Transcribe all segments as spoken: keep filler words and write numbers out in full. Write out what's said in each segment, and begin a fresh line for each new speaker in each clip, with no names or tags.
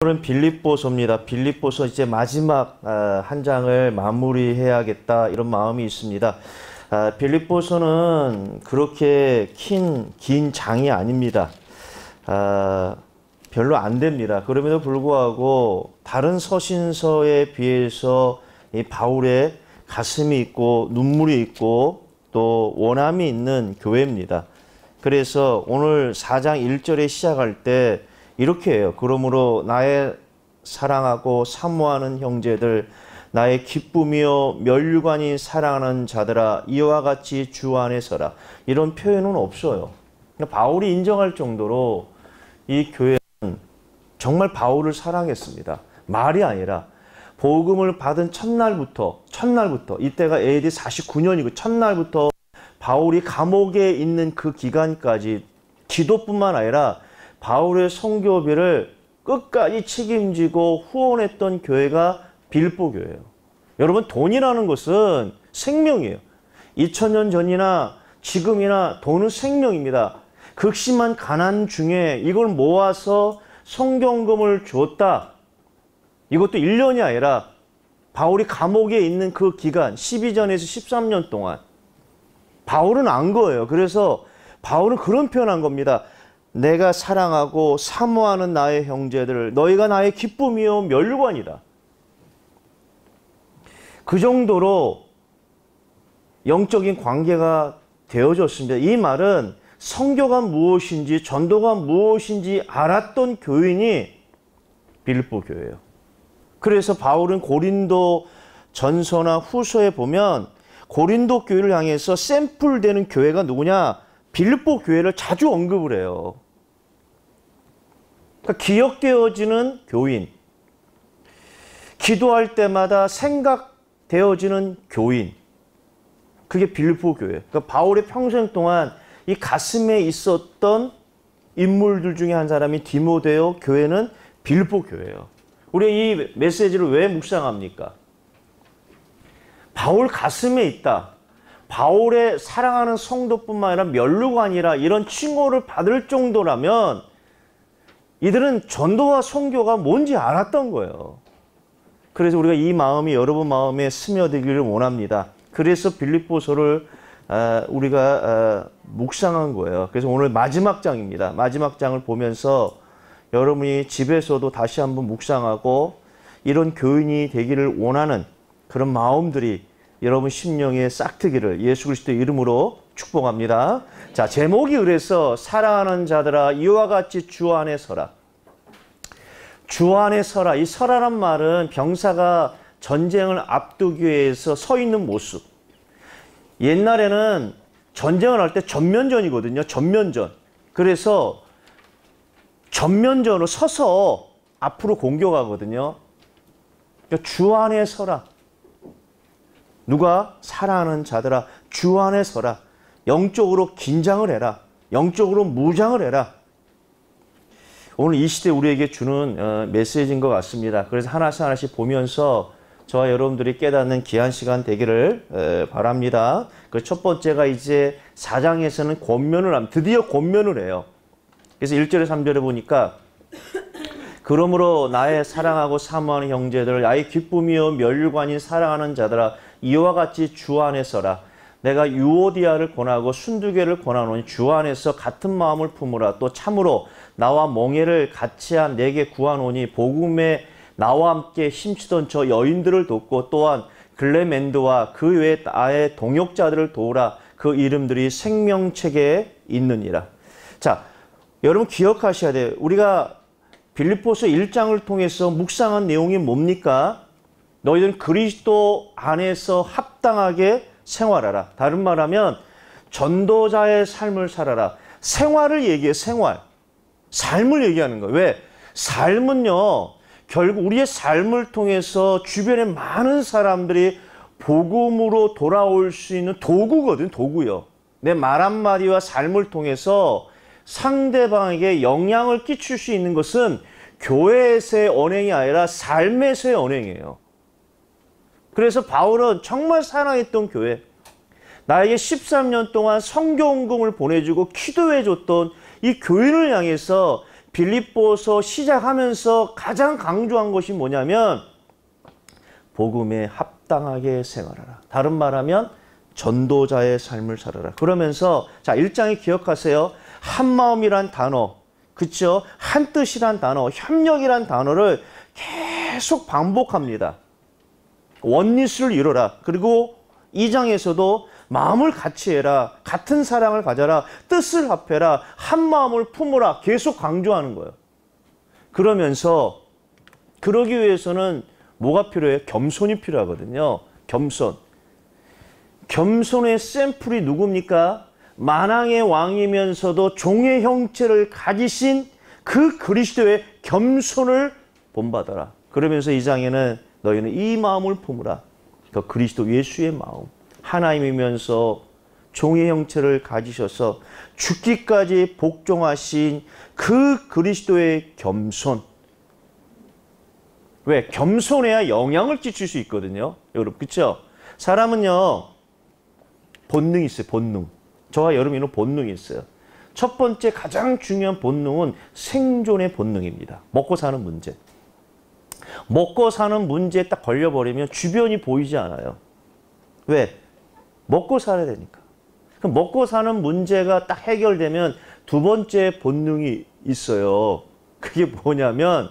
오늘은 빌립보서입니다. 빌립보서 이제 마지막 한 장을 마무리해야겠다 이런 마음이 있습니다. 빌립보서는 그렇게 긴, 긴 장이 아닙니다. 별로 안 됩니다. 그럼에도 불구하고 다른 서신서에 비해서 이 바울의 가슴이 있고 눈물이 있고 또 원함이 있는 교회입니다. 그래서 오늘 사 장 일 절에 시작할 때 이렇게 해요. 그러므로 나의 사랑하고 사모하는 형제들, 나의 기쁨이요 면류관이 사랑하는 자들아, 이와 같이 주 안에 서라. 이런 표현은 없어요. 바울이 인정할 정도로 이 교회는 정말 바울을 사랑했습니다. 말이 아니라 복음을 받은 첫날부터 첫날부터 이때가 에이디 사십구 년이고 첫날부터 바울이 감옥에 있는 그 기간까지 기도뿐만 아니라 바울의 선교비를 끝까지 책임지고 후원했던 교회가 빌립보 교회예요. 여러분, 돈이라는 것은 생명이에요. 이천 년 전이나 지금이나 돈은 생명입니다. 극심한 가난 중에 이걸 모아서 성경금을 줬다. 이것도 일 년이 아니라 바울이 감옥에 있는 그 기간 십이 년에서 십삼 년 동안 바울은 안 거예요. 그래서 바울은 그런 표현한 겁니다. 내가 사랑하고 사모하는 나의 형제들, 너희가 나의 기쁨이요 면류관이다. 그 정도로 영적인 관계가 되어졌습니다. 이 말은 선교가 무엇인지 전도가 무엇인지 알았던 교인이 빌립보 교회예요. 그래서 바울은 고린도 전서나 후서에 보면 고린도 교회를 향해서 샘플되는 교회가 누구냐? 빌립보 교회를 자주 언급을 해요. 그러니까 기억되어지는 교인, 기도할 때마다 생각되어지는 교인, 그게 빌립보 교회. 그러니까 바울의 평생 동안 이 가슴에 있었던 인물들 중에 한 사람이 디모데요. 교회는 빌립보 교회예요. 우리 이 메시지를 왜 묵상합니까? 바울 가슴에 있다. 바울의 사랑하는 성도뿐만 아니라 면류관이라 이런 칭호를 받을 정도라면 이들은 전도와 선교가 뭔지 알았던 거예요. 그래서 우리가 이 마음이 여러분 마음에 스며들기를 원합니다. 그래서 빌립보서를 우리가 묵상한 거예요. 그래서 오늘 마지막 장입니다. 마지막 장을 보면서 여러분이 집에서도 다시 한번 묵상하고 이런 교인이 되기를 원하는 그런 마음들이 여러분 심령에 싹트기를 예수 그리스도의 이름으로 축복합니다. 자, 제목이 그래서 사랑하는 자들아 이와 같이 주 안에 서라. 주 안에 서라. 이 서라란 말은 병사가 전쟁을 앞두기 위해서 서 있는 모습. 옛날에는 전쟁을 할 때 전면전이거든요. 전면전. 그래서 전면전으로 서서 앞으로 공격하거든요. 그러니까 주 안에 서라. 누가? 사랑하는 자들아 주 안에 서라. 영적으로 긴장을 해라. 영적으로 무장을 해라. 오늘 이 시대 우리에게 주는 어, 메시지인 것 같습니다. 그래서 하나씩 하나씩 보면서 저와 여러분들이 깨닫는 귀한 시간 되기를 에, 바랍니다. 그 첫 번째가 이제 사 장에서는 권면을 합니다. 드디어 권면을 해요. 그래서 일 절에 삼 절에 보니까 그러므로 나의 사랑하고 사모하는 형제들, 나의 기쁨이요 면류관인 사랑하는 자들아 이와 같이 주 안에 서라. 내가 유오디아를 권하고 순두개를 권하노니 주 안에서 같은 마음을 품으라. 또 참으로 나와 멍에를 같이 한 내게 구하노니 복음에 나와 함께 힘쓰던 저 여인들을 돕고 또한 글레멘드와 그 외 나의 동역자들을 도우라. 그 이름들이 생명책에 있느니라. 자, 여러분 기억하셔야 돼요. 우리가 빌립보서 일 장을 통해서 묵상한 내용이 뭡니까? 너희들은 그리스도 안에서 합당하게 생활하라. 다른 말하면 전도자의 삶을 살아라. 생활을 얘기해. 생활. 삶을 얘기하는 거예요. 왜? 삶은요. 결국 우리의 삶을 통해서 주변에 많은 사람들이 복음으로 돌아올 수 있는 도구거든. 도구요. 내 말 한마디와 삶을 통해서 상대방에게 영향을 끼칠 수 있는 것은 교회에서의 언행이 아니라 삶에서의 언행이에요. 그래서 바울은 정말 사랑했던 교회, 나에게 십삼 년 동안 선교헌금을 보내주고 기도해줬던 이 교인을 향해서 빌립보서 시작하면서 가장 강조한 것이 뭐냐면 복음에 합당하게 생활하라. 다른 말하면 전도자의 삶을 살아라. 그러면서 자, 일 장에 기억하세요. 한마음이란 단어, 그렇죠? 한뜻이란 단어, 협력이란 단어를 계속 반복합니다. 원리스를 이루라. 그리고 이 장에서도 마음을 같이 해라. 같은 사랑을 가져라. 뜻을 합해라. 한 마음을 품으라. 계속 강조하는 거예요. 그러면서 그러기 위해서는 뭐가 필요해요? 겸손이 필요하거든요. 겸손. 겸손의 샘플이 누굽니까? 만왕의 왕이면서도 종의 형체를 가지신 그 그리스도의 겸손을 본받아라. 그러면서 이 장에는 너희는 이 마음을 품으라. 그 그리스도 예수의 마음. 하나님이면서 종의 형체를 가지셔서 죽기까지 복종하신 그 그리스도의 겸손. 왜? 겸손해야 영향을 끼칠 수 있거든요. 여러분, 그렇죠? 사람은요, 본능이 있어요. 본능. 저와 여러분은 본능이 있어요. 첫 번째 가장 중요한 본능은 생존의 본능입니다. 먹고 사는 문제. 먹고 사는 문제에 딱 걸려버리면 주변이 보이지 않아요. 왜? 먹고 살아야 되니까. 그럼 먹고 사는 문제가 딱 해결되면 두 번째 본능이 있어요. 그게 뭐냐면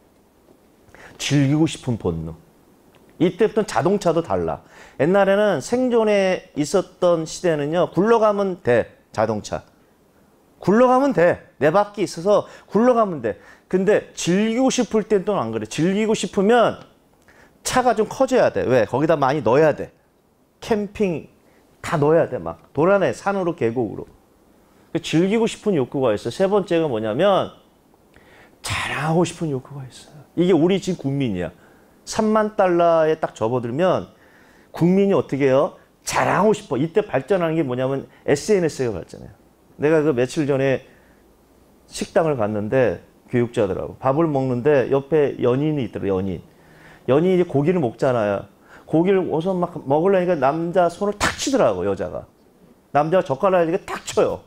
즐기고 싶은 본능. 이때부터 자동차도 달라. 옛날에는 생존에 있었던 시대는요, 굴러가면 돼, 자동차. 굴러가면 돼. 내 바퀴 있어서 굴러가면 돼. 근데 즐기고 싶을 땐 또 안 그래. 즐기고 싶으면 차가 좀 커져야 돼. 왜? 거기다 많이 넣어야 돼. 캠핑 다 넣어야 돼. 막 돌아내, 산으로 계곡으로. 즐기고 싶은 욕구가 있어. 세 번째가 뭐냐면 자랑하고 싶은 욕구가 있어요. 이게 우리 지금 국민이야. 삼만 달러에 딱 접어들면 국민이 어떻게 해요? 자랑하고 싶어. 이때 발전하는 게 뭐냐면 에스엔에스가 발전해요. 내가 그 며칠 전에 식당을 갔는데 교육자들하고 밥을 먹는데 옆에 연인이 있더라고요. 연인. 연인이 고기를 먹잖아요. 고기를 우선 막 먹으려니까 남자 손을 탁 치더라고, 여자가. 남자가 젓가락을 탁 쳐요.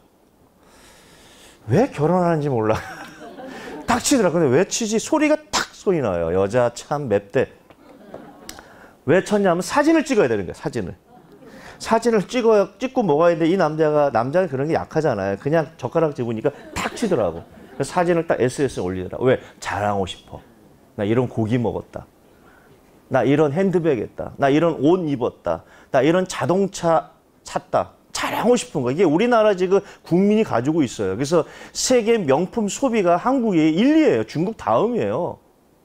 왜 결혼하는지 몰라. 탁 치더라고. 근데 왜 치지? 소리가 탁 소리 나요. 여자 참 맵대. 왜 쳤냐면 사진을 찍어야 되는 거야, 사진을. 사진을 찍어야, 찍고 먹어야 되는데 이 남자가, 남자는 그런 게 약하잖아요. 그냥 젓가락 집으니까 탁 치더라고. 그래서 사진을 딱 에스엔에스에 올리더라고. 왜? 자랑하고 싶어. 나 이런 고기 먹었다. 나 이런 핸드백 했다. 나 이런 옷 입었다. 나 이런 자동차 샀다. 자랑하고 싶은 거. 이게 우리나라 지금 국민이 가지고 있어요. 그래서 세계 명품 소비가 한국이 일, 이예요. 중국 다음이에요.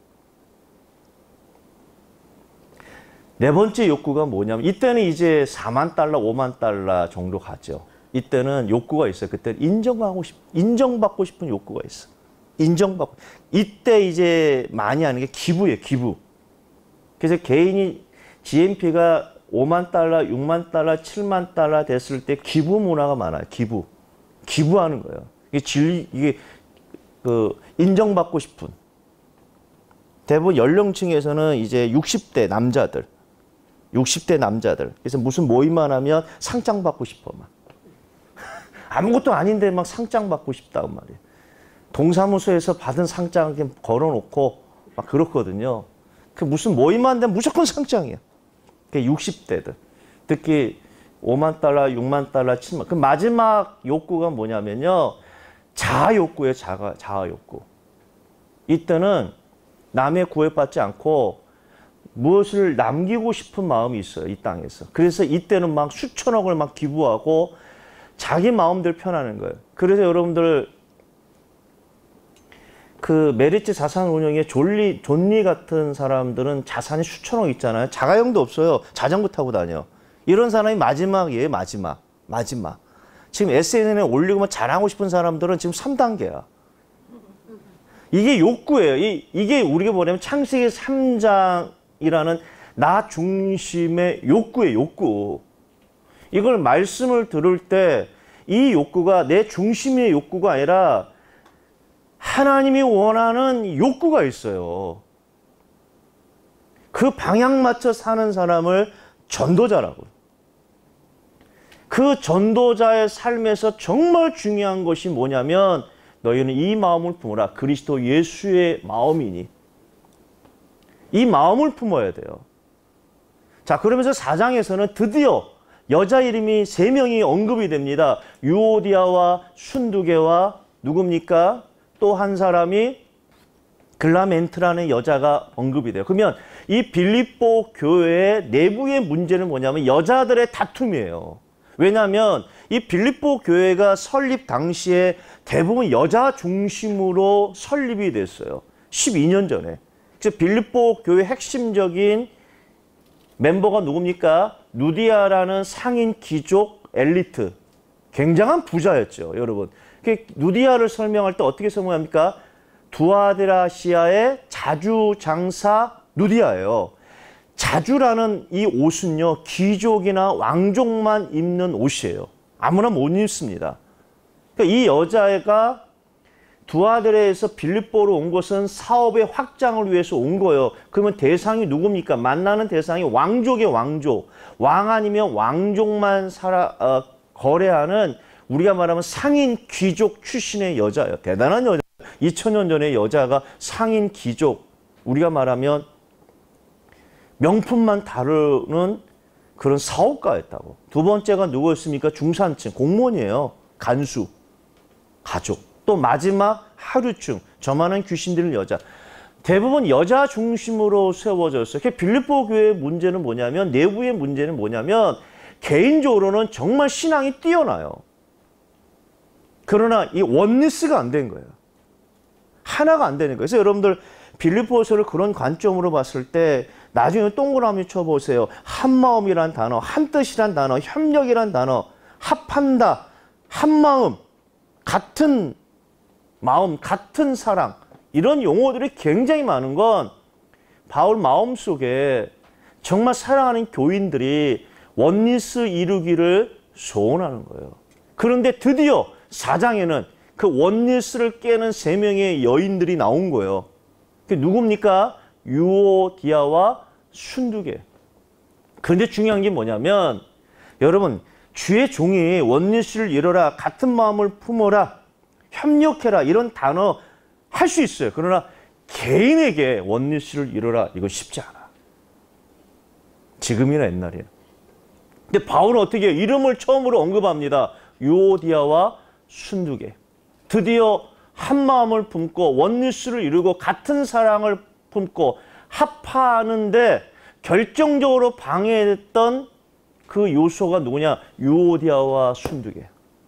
네 번째 욕구가 뭐냐면 이때는 이제 사만 달러, 오만 달러 정도 가죠. 이때는 욕구가 있어요. 그때는 인정하고 싶, 인정받고 싶은 욕구가 있어. 인정받고. 이때 이제 많이 하는 게 기부예요. 기부. 그래서 개인이 지엠피가 오만 달러, 육만 달러, 칠만 달러 됐을 때 기부 문화가 많아요. 기부. 기부하는 거예요. 이게 질, 이게 그 인정받고 싶은. 대부분 연령층에서는 이제 육십 대 남자들. 육십 대 남자들. 그래서 무슨 모임만 하면 상장 받고 싶어, 막. 아무것도 아닌데 막 상장 받고 싶다고 말이에요. 동사무소에서 받은 상장 걸어놓고 막 그렇거든요. 그 무슨 모임만 되면 무조건 상장이야. 그 육십 대들. 특히 오만 달러, 육만 달러, 칠만. 그 마지막 욕구가 뭐냐면요. 자아 욕구예요, 자아, 자아 욕구. 이때는 남의 구애받지 않고 무엇을 남기고 싶은 마음이 있어요, 이 땅에서. 그래서 이때는 막 수천억을 막 기부하고 자기 마음대로 편하는 거예요. 그래서 여러분들 그 메리츠 자산운용의 존리, 존리 같은 사람들은 자산이 수천억 있잖아요. 자가용도 없어요. 자전거 타고 다녀. 이런 사람이 마지막이에요, 마지막. 마지막. 지금 에스엔에스에 올리고 자랑하고 싶은 사람들은 지금 삼 단계야. 이게 욕구예요. 이, 이게 우리가 뭐냐면 창세기 삼 장이라는 나 중심의 욕구예요, 욕구. 이걸 말씀을 들을 때 이 욕구가 내 중심의 욕구가 아니라 하나님이 원하는 욕구가 있어요. 그 방향 맞춰 사는 사람을 전도자라고. 그 전도자의 삶에서 정말 중요한 것이 뭐냐면 너희는 이 마음을 품어라. 그리스도 예수의 마음이니. 이 마음을 품어야 돼요. 자, 그러면서 사 장에서는 드디어 여자 이름이 세 명이 언급이 됩니다. 유오디아와 순두개와 누굽니까? 또 한 사람이 글라멘트라는 여자가 언급이 돼요. 그러면 이 빌립보 교회의 내부의 문제는 뭐냐면 여자들의 다툼이에요. 왜냐하면 이 빌립보 교회가 설립 당시에 대부분 여자 중심으로 설립이 됐어요. 십이 년 전에. 그래서 빌립보 교회 핵심적인 멤버가 누굽니까? 누디아라는 상인 귀족 엘리트. 굉장한 부자였죠, 여러분. 누디아를 설명할 때 어떻게 설명합니까? 두아드라시아의 자주 장사 누디아예요. 자주라는 이 옷은요, 귀족이나 왕족만 입는 옷이에요. 아무나 못 입습니다. 그러니까 이 여자가 두아드레에서 빌립보로 온 것은 사업의 확장을 위해서 온 거예요. 그러면 대상이 누굽니까? 만나는 대상이 왕족의 왕족. 왕 아니면 왕족만 살아, 어, 거래하는 우리가 말하면 상인 귀족 출신의 여자예요. 대단한 여자. 이천 년 전에 여자가 상인 귀족. 우리가 말하면 명품만 다루는 그런 사업가였다고. 두 번째가 누구였습니까? 중산층, 공무원이에요. 간수, 가족. 또 마지막 하류층, 저만한 귀신 들린 여자. 대부분 여자 중심으로 세워졌어요. 빌립보 교회의 문제는 뭐냐면, 내부의 문제는 뭐냐면 개인적으로는 정말 신앙이 뛰어나요. 그러나 이 원리스가 안 된 거예요. 하나가 안 되는 거예요. 그래서 여러분들 빌립보서를 그런 관점으로 봤을 때 나중에 동그라미 쳐보세요. 한마음이란 단어, 한뜻이란 단어, 협력이란 단어, 합한다, 한마음, 같은 마음, 같은 사랑, 이런 용어들이 굉장히 많은 건 바울 마음속에 정말 사랑하는 교인들이 원리스 이루기를 소원하는 거예요. 그런데 드디어 사 장에는 그 원리스를 깨는 세 명의 여인들이 나온 거예요. 그게 누굽니까? 유오디아와 순두개. 그런데 중요한 게 뭐냐면, 여러분, 주의 종이 원리스를 이뤄라, 같은 마음을 품어라, 협력해라, 이런 단어 할 수 있어요. 그러나 개인에게 원리스를 이뤄라, 이거 쉽지 않아. 지금이나 옛날이야. 근데 바울은 어떻게 해요? 이름을 처음으로 언급합니다. 유오디아와 순두개. 드디어 한 마음을 품고 원리스를 이루고 같은 사랑을 품고 합하는데 결정적으로 방해했던 그 요소가 누구냐? 유오디아와 순두개.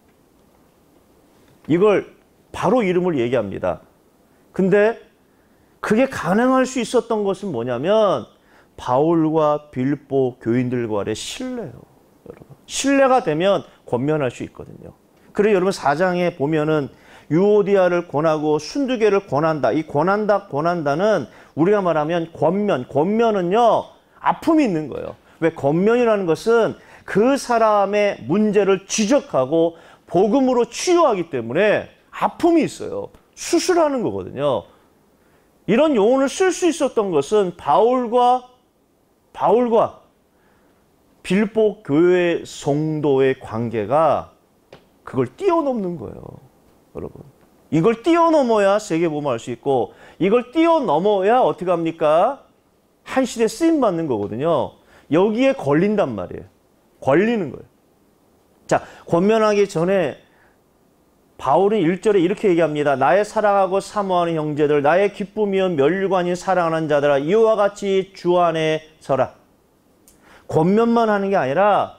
이걸 바로 이름을 얘기합니다. 근데 그게 가능할 수 있었던 것은 뭐냐면 바울과 빌립보 교인들과의 신뢰예요. 여러분. 신뢰가 되면 권면할 수 있거든요. 그래서 여러분 사 장에 보면은 유오디아를 권하고 순두개를 권한다. 이 권한다, 권한다는 우리가 말하면 권면. 권면은요, 아픔이 있는 거예요. 왜? 권면이라는 것은 그 사람의 문제를 지적하고 복음으로 치유하기 때문에 아픔이 있어요. 수술하는 거거든요. 이런 용어를 쓸 수 있었던 것은 바울과 바울과 빌립보 교회 성도의 관계가 그걸 뛰어넘는 거예요. 여러분, 이걸 뛰어넘어야 세계복음을 할 수 있고, 이걸 뛰어넘어야 어떻게 합니까? 한 시대 쓰임받는 거거든요. 여기에 걸린단 말이에요. 걸리는 거예요. 자, 권면하기 전에 바울은 일 절에 이렇게 얘기합니다. 나의 사랑하고 사모하는 형제들, 나의 기쁨이요 멸류관인 사랑하는 자들아, 이와 같이 주 안에 서라. 권면만 하는 게 아니라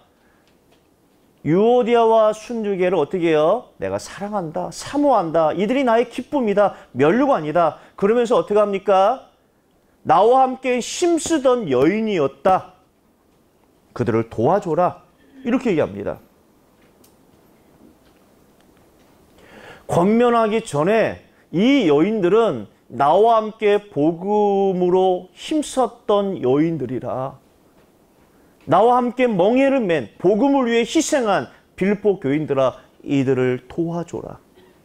유오디아와 순두개를 어떻게 해요? 내가 사랑한다, 사모한다, 이들이 나의 기쁨이다, 멸류관이다. 그러면서 어떻게 합니까? 나와 함께 힘쓰던 여인이었다. 그들을 도와줘라. 이렇게 얘기합니다. 권면하기 전에 이 여인들은 나와 함께 복음으로 힘썼던 여인들이라. 나와 함께 멍에를 맨 복음을 위해 희생한 빌립보 교인들아, 이들을 도와줘라.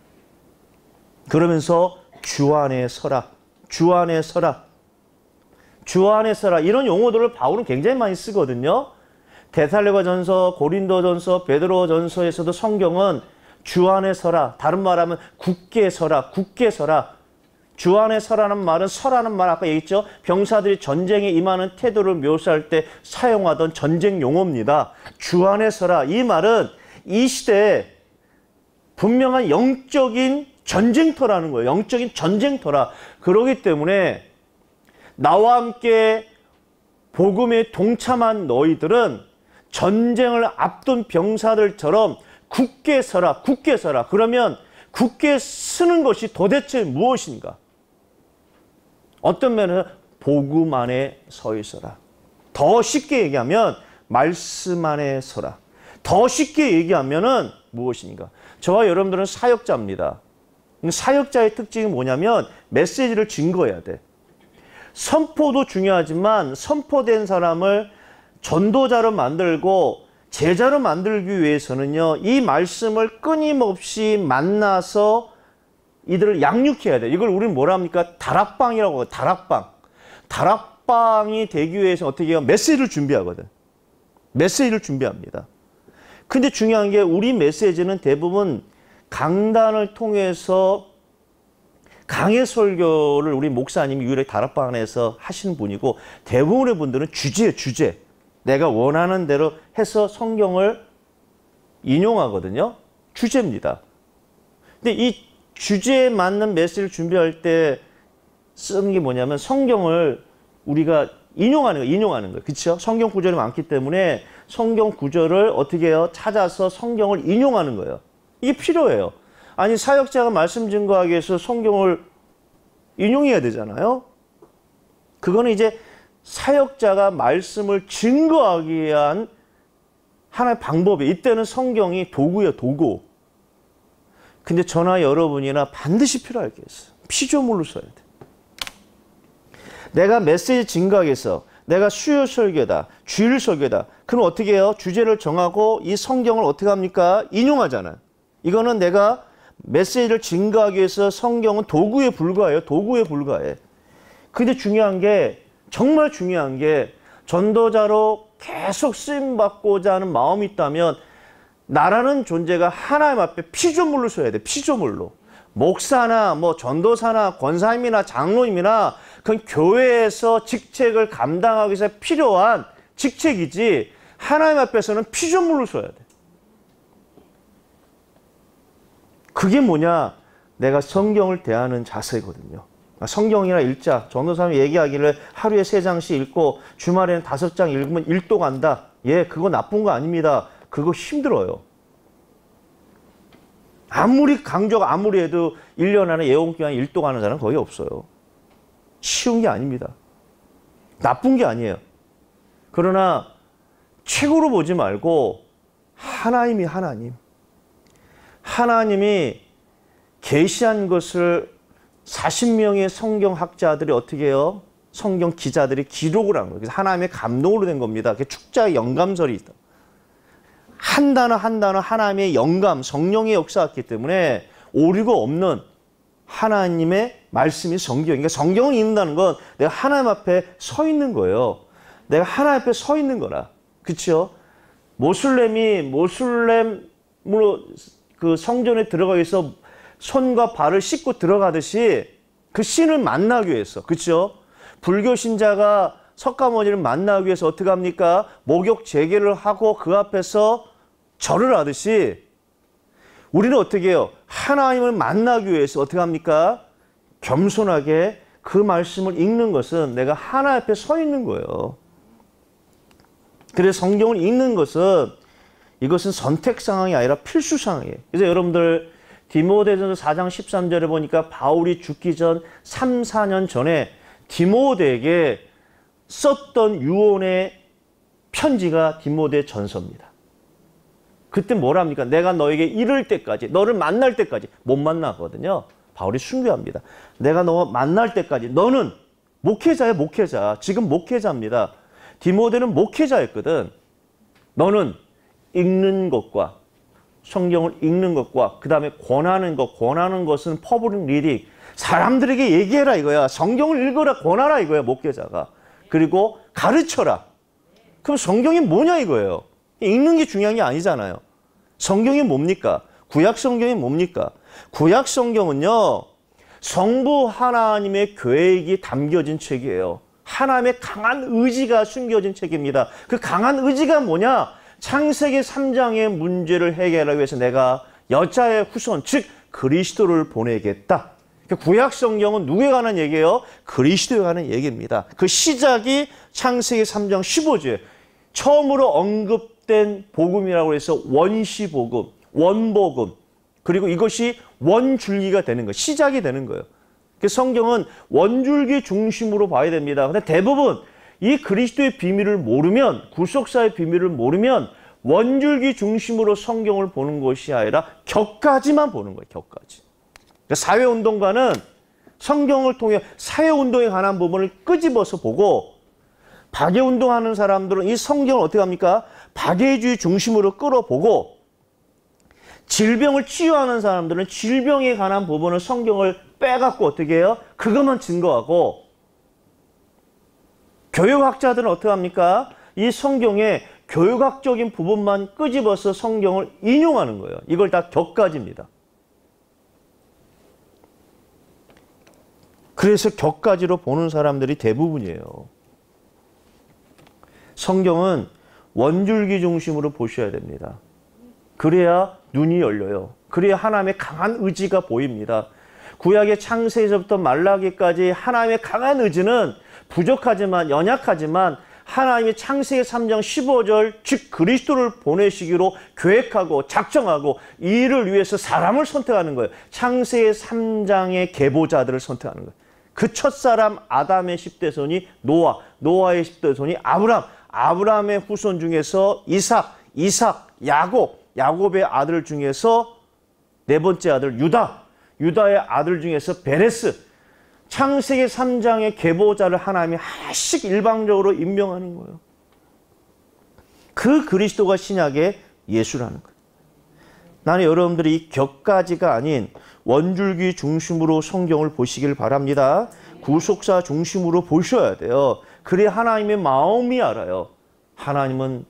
그러면서 주 안에 서라. 주 안에 서라. 주 안에 서라. 이런 용어들을 바울은 굉장히 많이 쓰거든요. 데살로니가전서, 고린도전서, 베드로전서에서도 성경은 주 안에 서라. 다른 말하면 굳게 서라. 굳게 서라. 주 안에 서라는 말은 서라는 말 아까 얘기했죠. 병사들이 전쟁에 임하는 태도를 묘사할 때 사용하던 전쟁 용어입니다. 주 안에 서라. 이 말은 이 시대에 분명한 영적인 전쟁터라는 거예요. 영적인 전쟁터라. 그러기 때문에 나와 함께 복음에 동참한 너희들은 전쟁을 앞둔 병사들처럼 굳게 서라. 굳게 서라. 그러면 굳게 서는 것이 도대체 무엇인가? 어떤 면에서 복음 안에 서 있어라. 더 쉽게 얘기하면 말씀 안에 서라. 더 쉽게 얘기하면은 무엇인가? 저와 여러분들은 사역자입니다. 사역자의 특징이 뭐냐면 메시지를 증거해야 돼. 선포도 중요하지만 선포된 사람을 전도자로 만들고 제자로 만들기 위해서는요, 이 말씀을 끊임없이 만나서 이들을 양육해야 돼. 이걸 우리는 뭐라 합니까? 다락방이라고 해요. 다락방. 다락방이 되기 위해서 어떻게 해요? 메시지를 준비하거든. 메시지를 준비합니다. 근데 중요한 게 우리 메시지는 대부분 강단을 통해서 강의 설교를 우리 목사님이 유일하게 다락방 안에서 하시는 분이고, 대부분의 분들은 주제예요, 주제. 내가 원하는 대로 해서 성경을 인용하거든요. 주제입니다. 근데 이 주제에 맞는 메시지를 준비할 때 쓰는 게 뭐냐면 성경을 우리가 인용하는 거예요. 인용하는 거예요. 그렇죠? 성경 구절이 많기 때문에 성경 구절을 어떻게 해요? 찾아서 성경을 인용하는 거예요. 이게 필요해요. 아니, 사역자가 말씀 증거하기 위해서 성경을 인용해야 되잖아요. 그거는 이제 사역자가 말씀을 증거하기 위한 하나의 방법이에요. 이때는 성경이 도구예요, 도구. 근데 저나 여러분이나 반드시 필요할 게 있어요. 피조물로 써야 돼. 내가 메시지 증거하기 위해서 내가 수요 설교다, 주일 설교다. 그럼 어떻게 해요? 주제를 정하고 이 성경을 어떻게 합니까? 인용하잖아요. 이거는 내가 메시지를 증거하기 위해서 성경은 도구에 불과해요. 도구에 불과해. 근데 중요한 게, 정말 중요한 게, 전도자로 계속 쓰임받고자 하는 마음이 있다면 나라는 존재가 하나님 앞에 피조물로 서야 돼. 피조물로. 목사나 뭐 전도사나 권사님이나 장로님이나 그건 교회에서 직책을 감당하기 위해서 필요한 직책이지, 하나님 앞에서는 피조물로 서야 돼. 그게 뭐냐? 내가 성경을 대하는 자세거든요. 성경이나 읽자. 전도사님이 얘기하기를 하루에 세 장씩 읽고 주말에는 다섯 장 읽으면 일도 간다. 예, 그거 나쁜 거 아닙니다. 그거 힘들어요. 아무리 강조가 아무리 해도 일 년 안에 예언기간 일도 가는 사람은 거의 없어요. 쉬운 게 아닙니다. 나쁜 게 아니에요. 그러나 책으로 보지 말고 하나님이 하나님. 하나님이 계시한 것을 사십 명의 성경학자들이 어떻게 해요? 성경 기자들이 기록을 한 거예요. 그래서 하나님의 감동으로 된 겁니다. 그게 축자의 영감설이 있다. 한 단어 한 단어 하나님의 영감, 성령의 역사였기 때문에 오류가 없는 하나님의 말씀이 성경. 그러니까 성경을 읽는다는 건 내가 하나님 앞에 서 있는 거예요. 내가 하나님 앞에 서 있는 거라. 그렇죠? 모슬렘이 모슬렘으로 그 성전에 들어가기 위해서 손과 발을 씻고 들어가듯이 그 신을 만나기 위해서, 그렇죠? 불교 신자가 석가모니를 만나기 위해서 어떻게 합니까? 목욕 재개를 하고 그 앞에서 절을 하듯이 우리는 어떻게 해요? 하나님을 만나기 위해서 어떻게 합니까? 겸손하게 그 말씀을 읽는 것은 내가 하나님 앞에 서 있는 거예요. 그래서 성경을 읽는 것은, 이것은 선택 상황이 아니라 필수 상황이에요. 그래서 여러분들 디모데전서 사 장 십삼 절에 보니까 바울이 죽기 전 삼, 사 년 전에 디모데에게 썼던 유언의 편지가 디모데 전서입니다. 그때 뭐랍니까? 내가 너에게 이를 때까지, 너를 만날 때까지, 못 만나거든요. 바울이 순교합니다. 내가 너 만날 때까지, 너는 목회자야, 목회자. 지금 목회자입니다. 디모데는 목회자였거든. 너는 읽는 것과 성경을 읽는 것과 그 다음에 권하는 것, 권하는 것은 퍼블릭 리딩. 사람들에게 얘기해라 이거야. 성경을 읽어라, 권하라 이거야, 목회자가. 그리고 가르쳐라. 그럼 성경이 뭐냐 이거예요. 읽는 게 중요한 게 아니잖아요. 성경이 뭡니까? 구약 성경이 뭡니까? 구약 성경은요, 성부 하나님의 계획이 담겨진 책이에요. 하나님의 강한 의지가 숨겨진 책입니다. 그 강한 의지가 뭐냐? 창세기 삼 장의 문제를 해결하기 위해서 내가 여자의 후손, 즉 그리스도를 보내겠다. 구약 성경은 누구에 관한 얘기예요? 그리스도에 관한 얘기입니다. 그 시작이 창세기 삼 장 십오 절. 처음으로 언급된 복음이라고 해서 원시복음, 원복음, 그리고 이것이 원줄기가 되는 거예요. 시작이 되는 거예요. 성경은 원줄기 중심으로 봐야 됩니다. 근데 대부분 이 그리스도의 비밀을 모르면, 구속사의 비밀을 모르면 원줄기 중심으로 성경을 보는 것이 아니라 격가지만 보는 거예요. 격가지. 사회운동가는 성경을 통해 사회운동에 관한 부분을 끄집어서 보고, 박애운동하는 사람들은 이 성경을 어떻게 합니까? 박애주의 중심으로 끌어보고, 질병을 치유하는 사람들은 질병에 관한 부분을 성경을 빼갖고 어떻게 해요? 그것만 증거하고, 교육학자들은 어떻게 합니까? 이 성경의 교육학적인 부분만 끄집어서 성경을 인용하는 거예요. 이걸 다 격가지입니다. 그래서 격가지로 보는 사람들이 대부분이에요. 성경은 원줄기 중심으로 보셔야 됩니다. 그래야 눈이 열려요. 그래야 하나님의 강한 의지가 보입니다. 구약의 창세에서부터 말라기까지 하나님의 강한 의지는 부족하지만, 연약하지만 하나님이 창세기 삼 장 십오 절, 즉 그리스도를 보내시기로 계획하고 작정하고 이 일을 위해서 사람을 선택하는 거예요. 창세기 삼 장의 계보자들을 선택하는 거예요. 그 첫사람 아담의 십 대 손이 노아, 노아의 십 대 손이 아브람, 아브람의 후손 중에서 이삭, 이삭, 야곱, 야곱의 아들 중에서 네 번째 아들 유다, 유다의 아들 중에서 베레스. 창세기 삼 장의 계보자를 하나님이 하나씩 일방적으로 임명하는 거예요. 그 그리스도가 신약의 예수라는 거예요. 나는 여러분들이 이 격가지가 아닌 원줄기 중심으로 성경을 보시길 바랍니다. 구속사 중심으로 보셔야 돼요. 그래야 하나님의 마음이 알아요. 하나님은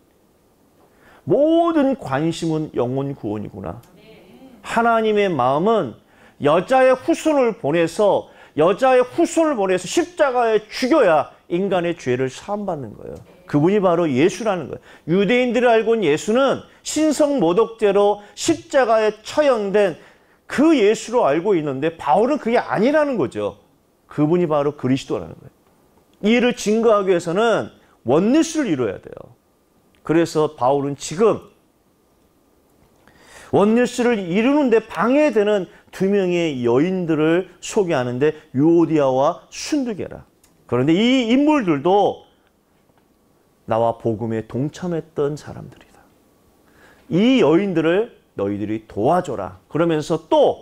모든 관심은 영혼 구원이구나. 하나님의 마음은 여자의 후손을 보내서 여자의 후손을 보내서 십자가에 죽여야 인간의 죄를 사함받는 거예요. 그분이 바로 예수라는 거예요. 유대인들이 알고 있는 예수는 신성모독죄로 십자가에 처형된 그 예수로 알고 있는데 바울은 그게 아니라는 거죠. 그분이 바로 그리스도라는 거예요. 이 일을 증거하기 위해서는 원리스를 이루어야 돼요. 그래서 바울은 지금 원리스를 이루는데 방해되는 두 명의 여인들을 소개하는데 유오디아와 순두계라. 그런데 이 인물들도 나와 복음에 동참했던 사람들이다. 이 여인들을 너희들이 도와줘라. 그러면서 또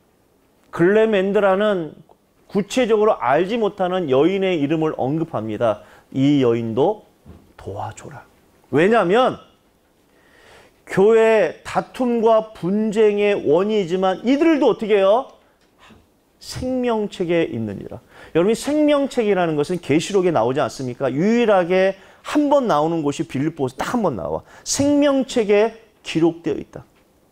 글레멘드라는 구체적으로 알지 못하는 여인의 이름을 언급합니다. 이 여인도 도와줘라. 왜냐하면 교회 다툼과 분쟁의 원인이지만 이들도 어떻게 해요? 생명책에 있느니라. 여러분, 생명책이라는 것은 계시록에 나오지 않습니까? 유일하게 한 번 나오는 곳이 빌립보서 딱 한 번 나와. 생명책에 기록되어 있다.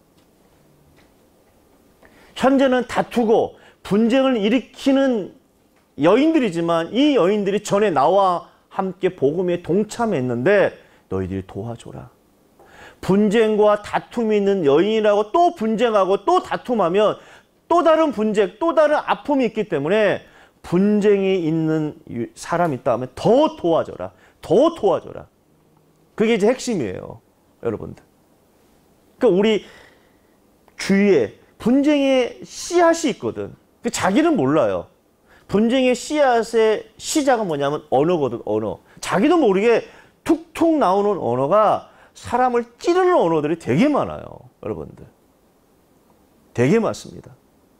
현재는 다투고 분쟁을 일으키는 여인들이지만 이 여인들이 전에 나와 함께 복음에 동참했는데 너희들이 도와줘라. 분쟁과 다툼이 있는 여인이라고 또 분쟁하고 또 다툼하면 또 다른 분쟁, 또 다른 아픔이 있기 때문에 분쟁이 있는 사람이 있다 하면 더 도와줘라. 더 도와줘라. 그게 이제 핵심이에요. 여러분들. 그러니까 우리 주위에 분쟁의 씨앗이 있거든. 자기는 몰라요. 분쟁의 씨앗의 시작은 뭐냐면 언어거든. 언어. 자기도 모르게 툭툭 나오는 언어가 사람을 찌르는 언어들이 되게 많아요. 여러분들. 되게 많습니다.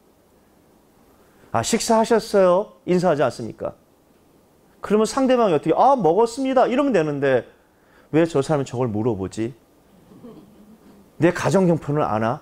아, 식사하셨어요? 인사하지 않습니까? 그러면 상대방이 어떻게, 아, 먹었습니다. 이러면 되는데 왜 저 사람이 저걸 물어보지? 내 가정 형편을 아나?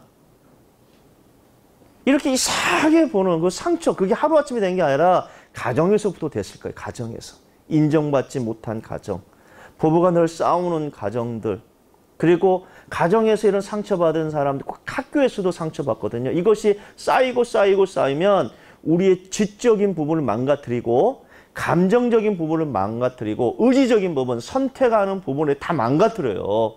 이렇게 이상하게 보는 그 상처, 그게 하루아침에 된 게 아니라 가정에서부터 됐을 거예요. 가정에서. 인정받지 못한 가정. 부부가 늘 싸우는 가정들. 그리고 가정에서 이런 상처받은 사람들, 꼭 학교에서도 상처받거든요. 이것이 쌓이고 쌓이고 쌓이면 우리의 지적인 부분을 망가뜨리고 감정적인 부분을 망가뜨리고 의지적인 부분, 선택하는 부분을 다 망가뜨려요.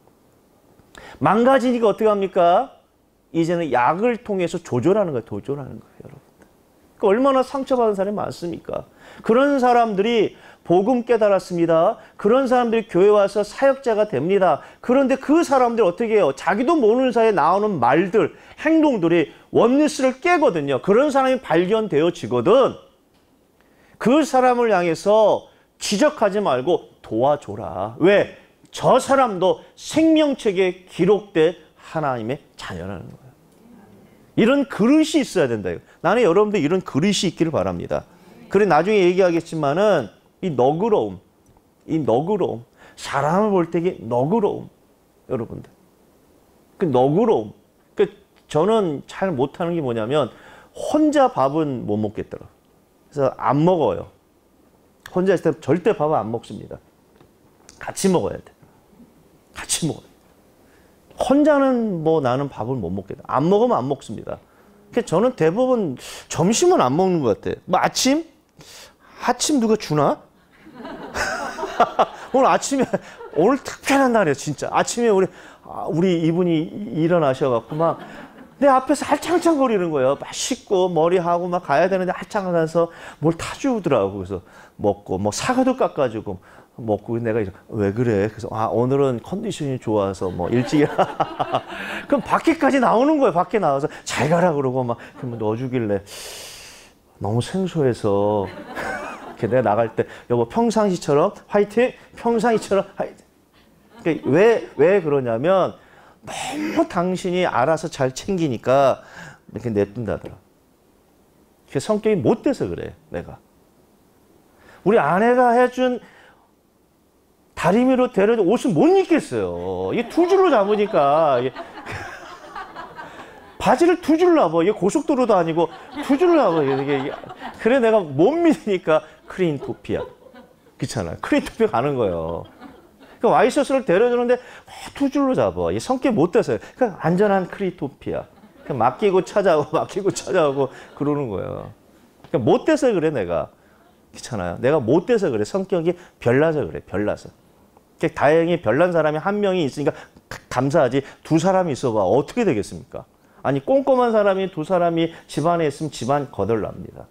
망가지니까 어떻게 합니까? 이제는 약을 통해서 조절하는 거예요. 조절하는 거예요, 여러분. 그러니까 얼마나 상처받은 사람이 많습니까? 그런 사람들이 복음 깨달았습니다. 그런 사람들이 교회 와서 사역자가 됩니다. 그런데 그 사람들 어떻게 해요? 자기도 모르는 사이에 나오는 말들, 행동들이 원리스를 깨거든요. 그런 사람이 발견되어지거든. 그 사람을 향해서 지적하지 말고 도와줘라. 왜? 저 사람도 생명책에 기록된 하나님의 자녀라는 거예요. 이런 그릇이 있어야 된다. 나는 여러분들 이런 그릇이 있기를 바랍니다. 그래 나중에 얘기하겠지만은 이 너그러움, 이 너그러움, 사람을 볼 때 너그러움, 여러분들. 그 너그러움. 그 저는 잘 못하는 게 뭐냐면 혼자 밥은 못 먹겠더라. 그래서 안 먹어요. 혼자 있을 때 절대 밥을 안 먹습니다. 같이 먹어야 돼. 같이 먹어요. 혼자는 뭐 나는 밥을 못 먹겠다. 안 먹으면 안 먹습니다. 그래서 저는 대부분 점심은 안 먹는 것 같아요. 뭐 아침? 아침 누가 주나? 오늘 아침에 오늘 특별한 날이에요, 진짜. 아침에 우리 우리 이분이 일어나셔갖고 막 내 앞에서 할창창거리는 거예요. 막 씻고 머리하고 막 가야 되는데 할창하면서 뭘 타주더라고. 그래서 먹고 뭐 사과도 깎아주고 먹고 내가 이제 왜 그래? 그래서 아 오늘은 컨디션이 좋아서 뭐 일찍 그럼 밖에까지 나오는 거예요. 밖에 나와서 잘 가라 그러고 막 그러면 넣어주길래 너무 생소해서 내가 나갈 때 여보 평상시처럼 화이팅! 평상시처럼 화이팅! 그러니까 왜, 왜 그러냐면 너무 당신이 알아서 잘 챙기니까 이렇게 내둔다더라. 성격이 못 돼서 그래, 내가. 우리 아내가 해준 다리미로 데려준 옷을 못 입겠어요. 이게 두 줄로 잡으니까. 이게 바지를 두 줄로 잡아. 이게 고속도로도 아니고 두 줄로 잡아. 이게. 그래 내가 못 믿으니까 크레인토피아. 그렇잖아요. 크레인토피아 가는 거예요. 그러니까 와이셔츠를 데려주는데 두 줄로 잡아. 성격이 못 돼서요. 그러니까 안전한 크레인토피아. 맡기고 찾아오고 맡기고 찾아오고 그러는 거예요. 그러니까 못 돼서 그래 내가. 그렇잖아요. 내가 못 돼서 그래. 성격이 별나서 그래. 별나서. 그러니까 다행히 별난 사람이 한 명이 있으니까 감사하지. 두 사람이 있어봐. 어떻게 되겠습니까? 아니 꼼꼼한 사람이 두 사람이 집안에 있으면 집안 거덜납니다.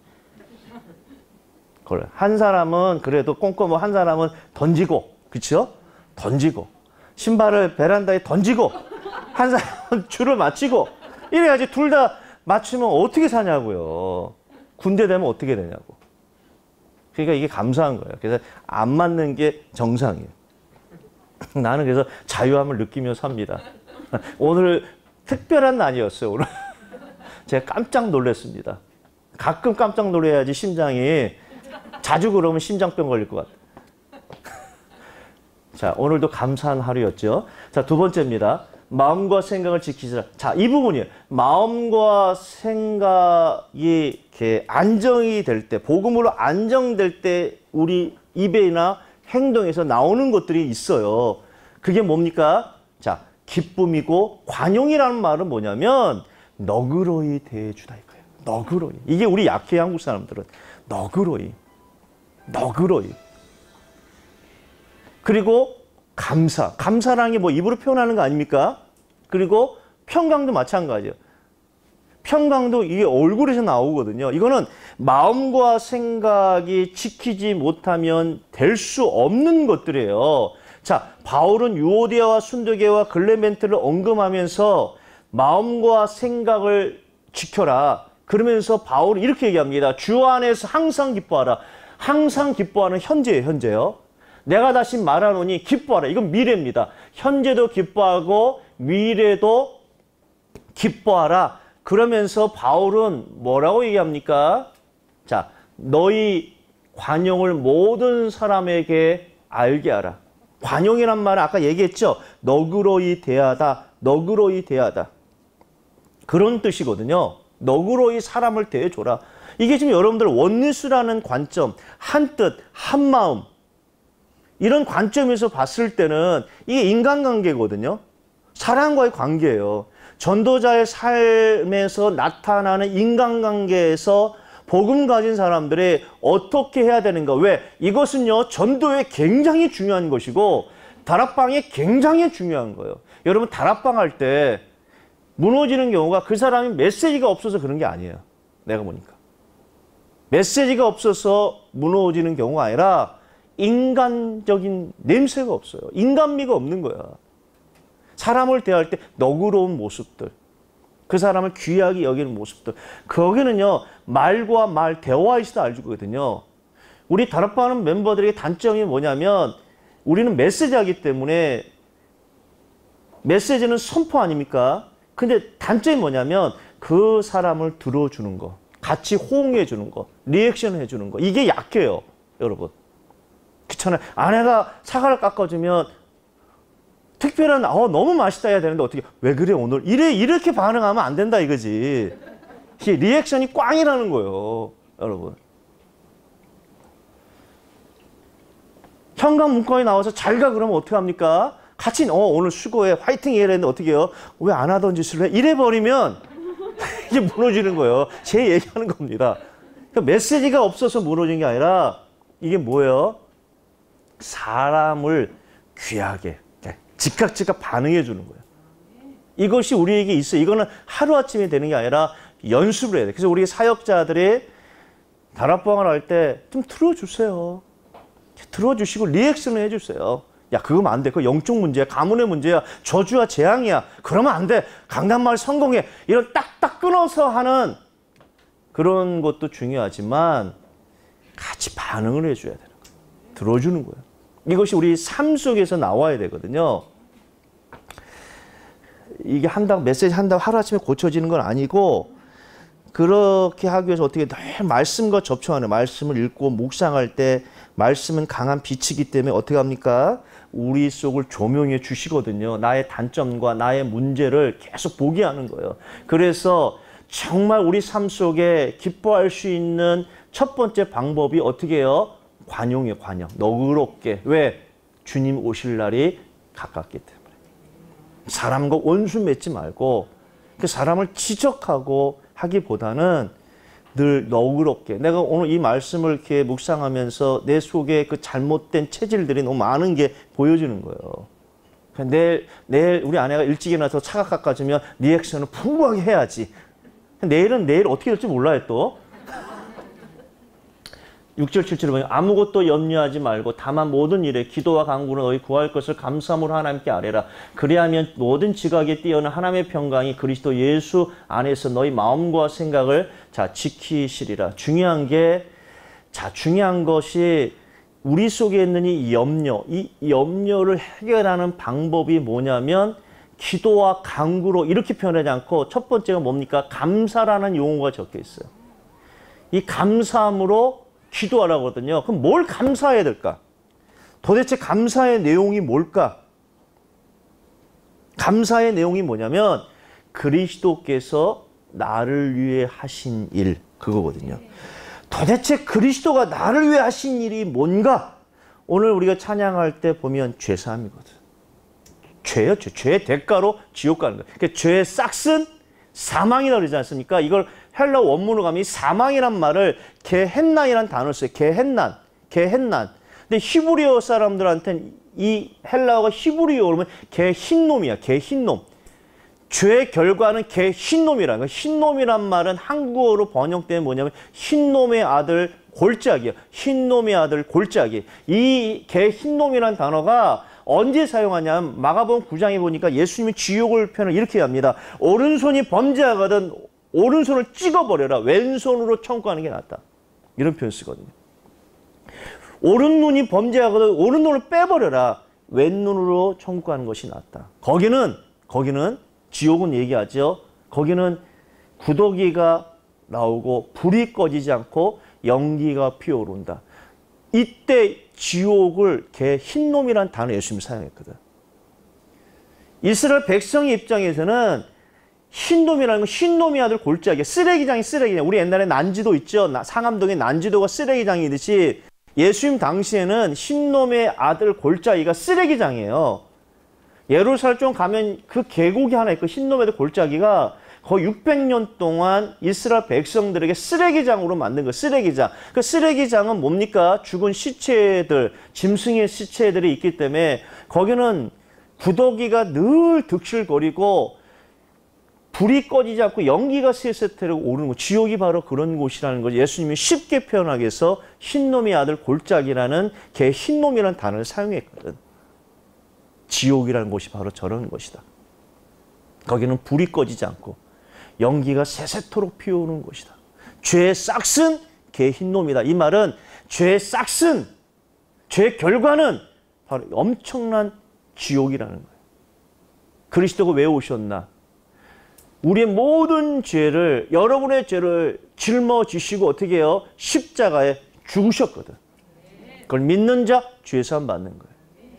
한 사람은 그래도 꼼꼼하고 한 사람은 던지고, 그렇죠? 던지고 신발을 베란다에 던지고 한 사람은 줄을 맞추고 이래야지 둘 다 맞추면 어떻게 사냐고요. 군대 되면 어떻게 되냐고. 그러니까 이게 감사한 거예요. 그래서 안 맞는 게 정상이에요. 나는 그래서 자유함을 느끼며 삽니다. 오늘 특별한 날이었어요. 오늘 제가 깜짝 놀랐습니다. 가끔 깜짝 놀라야지 심장이 자주 그러면 심장병 걸릴 것 같아요. 자, 오늘도 감사한 하루였죠. 자, 두 번째입니다. 마음과 생각을 지키시라. 자, 이 부분이에요. 마음과 생각이 이렇게 안정이 될 때, 복음으로 안정될 때 우리 입에나 행동에서 나오는 것들이 있어요. 그게 뭡니까? 자, 기쁨이고 관용이라는 말은 뭐냐면 너그러이 대해주다 이거예요. 너그러이. 이게 우리 약해 한국 사람들은 너그러이. 너그러이. 그리고 감사. 감사라는 게 뭐 입으로 표현하는 거 아닙니까? 그리고 평강도 마찬가지예요. 평강도 이게 얼굴에서 나오거든요. 이거는 마음과 생각이 지키지 못하면 될 수 없는 것들이에요. 자, 바울은 유오디아와 순도계와 글레멘트를 언급하면서 마음과 생각을 지켜라. 그러면서 바울이 이렇게 얘기합니다. 주 안에서 항상 기뻐하라. 항상 기뻐하는 현재예요, 현재요. 내가 다시 말하노니 기뻐하라. 이건 미래입니다. 현재도 기뻐하고 미래도 기뻐하라. 그러면서 바울은 뭐라고 얘기합니까? 자, 너희 관용을 모든 사람에게 알게 하라. 관용이란 말은 아까 얘기했죠. 너그러이 대하다. 너그러이 대하다. 그런 뜻이거든요. 너그러이 사람을 대해줘라. 이게 지금 여러분들 원리스라는 관점, 한 뜻, 한 마음. 이런 관점에서 봤을 때는 이게 인간관계거든요. 사람과의 관계예요. 전도자의 삶에서 나타나는 인간관계에서 복음 가진 사람들이 어떻게 해야 되는가. 왜? 이것은요, 전도에 굉장히 중요한 것이고 다락방에 굉장히 중요한 거예요. 여러분, 다락방 할 때 무너지는 경우가 그 사람이 메시지가 없어서 그런 게 아니에요. 내가 보니까. 메시지가 없어서 무너지는 경우가 아니라 인간적인 냄새가 없어요. 인간미가 없는 거야. 사람을 대할 때 너그러운 모습들, 그 사람을 귀하게 여기는 모습들, 거기는요 말과 말, 대화에서도 알거든요. 우리 다락방하는 멤버들에게 단점이 뭐냐면 우리는 메시지하기 때문에 메시지는 선포 아닙니까? 근데 단점이 뭐냐면 그 사람을 들어주는 거, 같이 호응해 주는 거, 리액션 해주는 거, 이게 약해요. 여러분. 그렇잖아요. 아내가 사과를 깎아주면 특별한, 어, 너무 맛있다 해야 되는데 어떻게, 왜 그래 오늘? 이래, 이렇게 반응하면 안 된다 이거지. 이게 리액션이 꽝이라는 거예요. 여러분. 현관 문간에 나와서 잘 가 그러면 어떻게 합니까? 같이, 어, 오늘 수고해. 화이팅 해야 되는데 어떻게 해요? 왜 안 하던 짓을 해? 이래버리면 이게 무너지는 거예요. 제 얘기하는 겁니다. 그러니까 메시지가 없어서 무너진 게 아니라 이게 뭐예요? 사람을 귀하게 즉각 즉각 반응해 주는 거예요. 이것이 우리에게 있어요. 이거는 하루아침에 되는 게 아니라 연습을 해야 돼요. 그래서 우리 사역자들이 다락방을 할 때 좀 들어주세요. 들어주시고 리액션을 해주세요. 야, 그거면 안 돼. 그거 영적 문제야. 가문의 문제야. 저주와 재앙이야. 그러면 안 돼. 강남마을 성공해. 이런 딱딱 끊어서 하는 그런 것도 중요하지만 같이 반응을 해줘야 되는 거예요. 들어주는 거예요. 이것이 우리 삶 속에서 나와야 되거든요. 이게 한다고, 메시지 한다고 하루아침에 고쳐지는 건 아니고 그렇게 하기 위해서 어떻게 늘 말씀과 접촉하는, 말씀을 읽고 묵상할 때 말씀은 강한 빛이기 때문에 어떻게 합니까? 우리 속을 조명해 주시거든요. 나의 단점과 나의 문제를 계속 보게 하는 거예요. 그래서 정말 우리 삶 속에 기뻐할 수 있는 첫 번째 방법이 어떻게 해요? 관용이에요, 관용. 너그럽게. 왜? 주님 오실 날이 가깝기 때문에. 사람과 원수 맺지 말고 그 사람을 지적하고 하기보다는 늘 너그럽게. 내가 오늘 이 말씀을 이렇게 묵상하면서 내 속에 그 잘못된 체질들이 너무 많은 게 보여지는 거예요. 내일, 내일 우리 아내가 일찍 일어나서 차가 깎아주면 리액션을 풍부하게 해야지. 내일은 내일 어떻게 될지 몰라요, 또. 육 절 칠 절을 보면 아무것도 염려하지 말고 다만 모든 일에 기도와 간구로 너희 구할 것을 감사함으로 하나님께 아뢰라. 그리하면 모든 지각에 뛰어난 하나님의 평강이 그리스도 예수 안에서 너희 마음과 생각을 자 지키시리라. 중요한 게, 자 중요한 것이 우리 속에 있는 이 염려, 이 염려를 해결하는 방법이 뭐냐면 기도와 간구로 이렇게 표현하지 않고 첫 번째가 뭡니까? 감사라는 용어가 적혀 있어요. 이 감사함으로 기도하라고 하거든요. 그럼 뭘 감사해야 될까? 도대체 감사의 내용이 뭘까? 감사의 내용이 뭐냐면 그리스도께서 나를 위해 하신 일, 그거거든요. 도대체 그리스도가 나를 위해 하신 일이 뭔가? 오늘 우리가 찬양할 때 보면 죄사함이거든. 죄요, 죄. 죄의 대가로 지옥 가는 거예요. 그러니까 죄의 싹슨 사망이라고 그러지 않습니까? 이걸 헬라 원문으로 가면 이 사망이란 말을 게헨난이라는 단어를 써요. 게헨난, 게헨난. 근데 히브리어 사람들한테는 이 헬라어가 히브리어 그러면 게흰놈이야, 게흰놈. 죄의 결과는 게흰놈이라는 거예요. 흰놈이란 말은 한국어로 번역되면 뭐냐면 흰놈의 아들 골짜기야. 흰놈의 아들 골짜기. 이 게흰놈이라는 단어가 언제 사용하냐면 마가복음 구 장에 보니까 예수님이 지옥을 표현을 이렇게 합니다. 오른손이 범죄하거든 오른손을 찍어버려라. 왼손으로 청구하는 게 낫다. 이런 표현 쓰거든요. 오른눈이 범죄하거든 오른눈을 빼버려라. 왼눈으로 청구하는 것이 낫다. 거기는 거기는 지옥은 얘기하죠. 거기는 구더기가 나오고 불이 꺼지지 않고 연기가 피어오른다. 이때 지옥을 개 흰놈이라는 단어 예수님이 사용했거든. 이스라엘 백성의 입장에서는 흰놈이라는 건 흰놈이 아들 골짜기야. 쓰레기장이 쓰레기장. 우리 옛날에 난지도 있죠. 상암동에 난지도가 쓰레기장이듯이 예수님 당시에는 흰놈의 아들 골짜기가 쓰레기장이에요. 예루살렘 가면 그 계곡이 하나 있고 흰놈의 아들 골짜기가 거의 육백 년 동안 이스라엘 백성들에게 쓰레기장으로 만든 거예요. 쓰레기장. 그 쓰레기장은 뭡니까? 죽은 시체들, 짐승의 시체들이 있기 때문에 거기는 구더기가 늘 득실거리고 불이 꺼지지 않고 연기가 세세태로 오르는 곳. 지옥이 바로 그런 곳이라는 거죠. 예수님이 쉽게 표현하기 위해서 흰놈의 아들 골짜기라는 개 흰놈이라는 단어를 사용했거든. 지옥이라는 곳이 바로 저런 곳이다. 거기는 불이 꺼지지 않고 연기가 세세토록 피어오는 곳이다. 죄의 싹슨 개 흰놈이다. 이 말은 죄의 싹슨, 죄의 결과는 바로 엄청난 지옥이라는 거예요. 그리스도가 왜 오셨나? 우리의 모든 죄를, 여러분의 죄를 짊어지시고 어떻게 해요? 십자가에 죽으셨거든. 그걸 믿는 자 죄 사함 받는 거예요.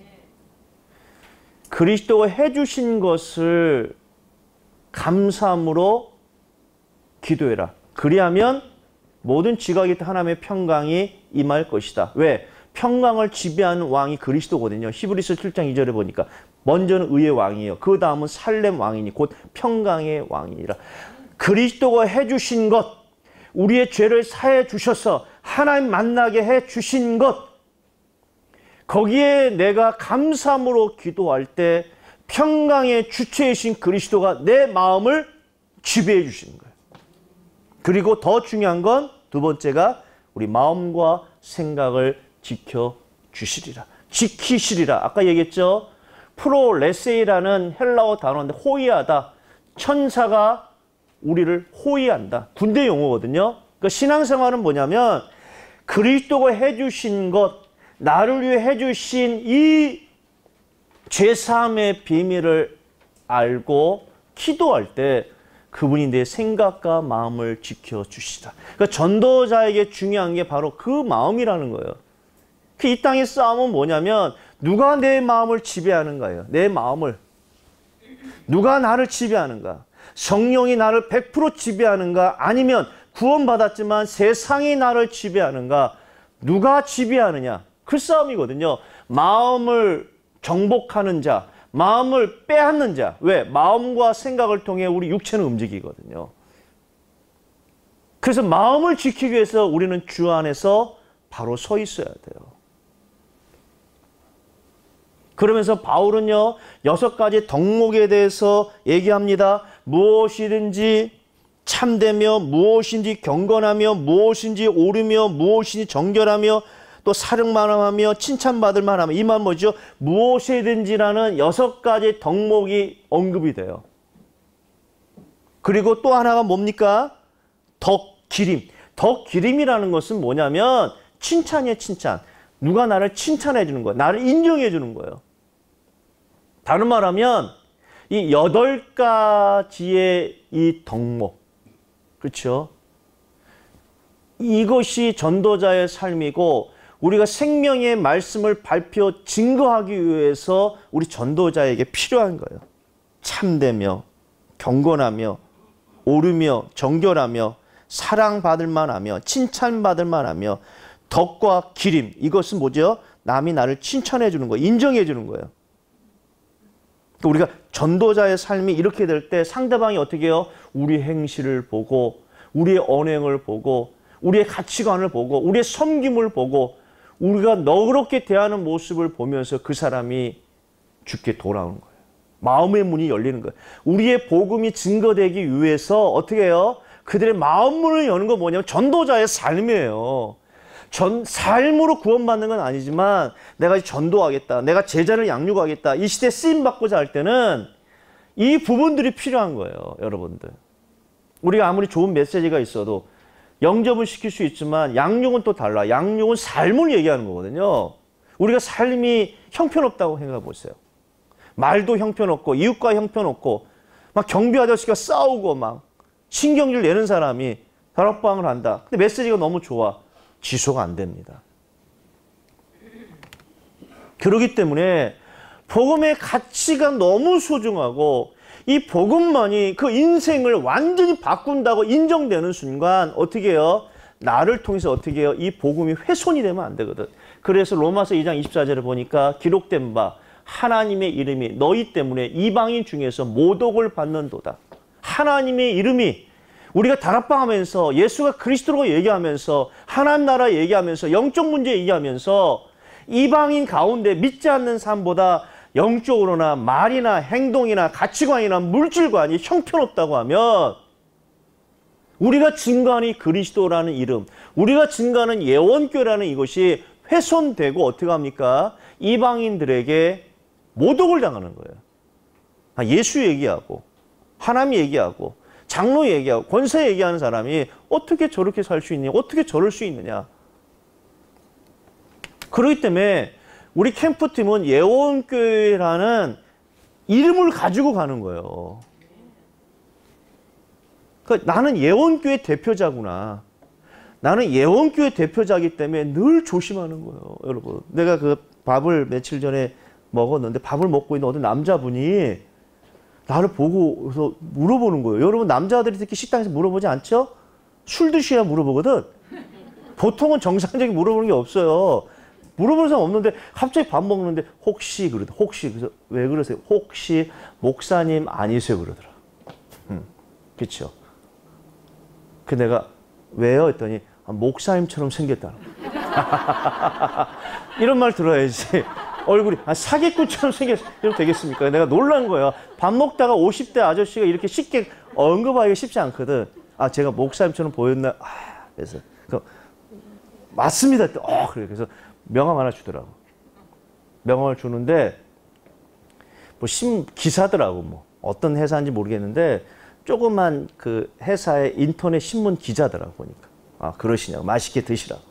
그리스도가 해주신 것을 감사함으로 기도해라. 그리하면 모든 지각이 하나님의 평강이 임할 것이다. 왜? 평강을 지배하는 왕이 그리스도거든요. 히브리서 칠 장 이 절에 보니까 먼저는 의의 왕이에요. 그 다음은 살렘 왕이니 곧 평강의 왕이니라. 그리스도가 해주신 것, 우리의 죄를 사해 주셔서 하나님 만나게 해 주신 것, 거기에 내가 감사함으로 기도할 때 평강의 주체이신 그리스도가 내 마음을 지배해 주시는 거예요. 그리고 더 중요한 건 두 번째가 우리 마음과 생각을 지켜주시리라. 지키시리라. 아까 얘기했죠. 프로레세이라는 헬라어 단어인데 호위하다. 천사가 우리를 호위한다. 군대 용어거든요. 그러니까 신앙생활은 뭐냐면 그리스도가 해주신 것, 나를 위해 해주신 이 죄사함의 비밀을 알고 기도할 때 그분이 내 생각과 마음을 지켜주시다. 그러니까 전도자에게 중요한 게 바로 그 마음이라는 거예요. 이 땅의 싸움은 뭐냐면 누가 내 마음을 지배하는가예요. 내 마음을. 누가 나를 지배하는가. 성령이 나를 백 퍼센트 지배하는가 아니면 구원받았지만 세상이 나를 지배하는가. 누가 지배하느냐. 그 싸움이거든요. 마음을 정복하는 자, 마음을 빼앗는 자. 왜? 마음과 생각을 통해 우리 육체는 움직이거든요. 그래서 마음을 지키기 위해서 우리는 주 안에서 바로 서 있어야 돼요. 그러면서 바울은요, 여섯 가지 덕목에 대해서 얘기합니다. 무엇이든지 참되며, 무엇인지 경건하며, 무엇인지 옳으며, 무엇인지 정결하며, 또 사령만하며 칭찬받을 만하며. 이 말 뭐죠? 무엇이든지라는 여섯 가지 덕목이 언급이 돼요. 그리고 또 하나가 뭡니까? 덕기림. 덕기림이라는 것은 뭐냐면 칭찬이에요, 칭찬. 누가 나를 칭찬해 주는 거예요. 나를 인정해 주는 거예요. 다른 말하면 이 여덟 가지의 이 덕목. 그렇죠? 이것이 전도자의 삶이고 우리가 생명의 말씀을 발표, 증거하기 위해서 우리 전도자에게 필요한 거예요. 참되며, 경건하며, 옳으며, 정결하며, 사랑받을 만하며, 칭찬받을 만하며, 덕과 기림. 이것은 뭐죠? 남이 나를 칭찬해 주는 거예요. 인정해 주는 거예요. 우리가 전도자의 삶이 이렇게 될 때 상대방이 어떻게 해요? 우리 행실을 보고, 우리의 언행을 보고, 우리의 가치관을 보고, 우리의 섬김을 보고, 우리가 너그럽게 대하는 모습을 보면서 그 사람이 주께 돌아오는 거예요. 마음의 문이 열리는 거예요. 우리의 복음이 증거되기 위해서 어떻게 해요? 그들의 마음문을 여는 건 뭐냐면 전도자의 삶이에요. 전, 삶으로 구원받는 건 아니지만 내가 전도하겠다. 내가 제자를 양육하겠다. 이 시대에 쓰임받고자 할 때는 이 부분들이 필요한 거예요. 여러분들. 우리가 아무리 좋은 메시지가 있어도 영접은 시킬 수 있지만 양육은 또 달라. 양육은 삶을 얘기하는 거거든요. 우리가 삶이 형편없다고 생각해 보세요. 말도 형편없고 이웃과 형편없고 막 경비 아저씨가 싸우고 막 신경질 내는 사람이 다락방을 한다. 근데 메시지가 너무 좋아. 지소가 안 됩니다. 그렇기 때문에 복음의 가치가 너무 소중하고 이 복음만이 그 인생을 완전히 바꾼다고 인정되는 순간 어떻게 해요? 나를 통해서 어떻게 해요? 이 복음이 훼손이 되면 안 되거든. 그래서 로마서 이 장 이십사 절에 보니까 기록된 바 하나님의 이름이 너희 때문에 이방인 중에서 모독을 받는도다. 하나님의 이름이 우리가 다락방하면서 예수가 그리스도라고 얘기하면서 하나님 나라 얘기하면서 영적 문제 얘기하면서 이방인 가운데 믿지 않는 삶보다 영적으로나 말이나 행동이나 가치관이나 물질관이 형편없다고 하면 우리가 증거하는 그리스도라는 이름, 우리가 증거하는 예원교회라는 이것이 훼손되고 어떻게 합니까? 이방인들에게 모독을 당하는 거예요. 아, 예수 얘기하고 하나님 얘기하고 장로 얘기하고 권세 얘기하는 사람이 어떻게 저렇게 살 수 있냐? 어떻게 저럴 수 있느냐? 그렇기 때문에 우리 캠프팀은 예원교회라는 이름을 가지고 가는 거예요. 그러니까 나는 예원교회 대표자구나. 나는 예원교회 대표자이기 때문에 늘 조심하는 거예요. 여러분. 내가 그 밥을 며칠 전에 먹었는데 밥을 먹고 있는 어떤 남자분이 나를 보고서 물어보는 거예요. 여러분 남자들이 특히 식당에서 물어보지 않죠? 술 드셔야 물어보거든. 보통은 정상적인 물어보는 게 없어요. 물어보는 사람 없는데 갑자기 밥 먹는데 혹시 그러더 혹시 그래서 왜 그러세요? 혹시 목사님 아니세요? 그러더라. 음, 그렇죠. 그 내가 왜요? 했더니 아, 목사님처럼 생겼다. 이런 말 들어야지. 얼굴이 아, 사기꾼처럼 생겼으면 되겠습니까? 내가 놀란 거예요. 밥 먹다가 오십 대 아저씨가 이렇게 쉽게 언급하기가 쉽지 않거든. 아, 제가 목사님처럼 보였나? 아, 그래서 그, 맞습니다. 어, 그래. 그래서 명함 하나 주더라고. 명함을 주는데 뭐 심 기사더라고. 뭐 어떤 회사인지 모르겠는데 조그만 그 회사의 인터넷 신문 기자더라고 보니까. 아, 그러시냐고. 맛있게 드시라고.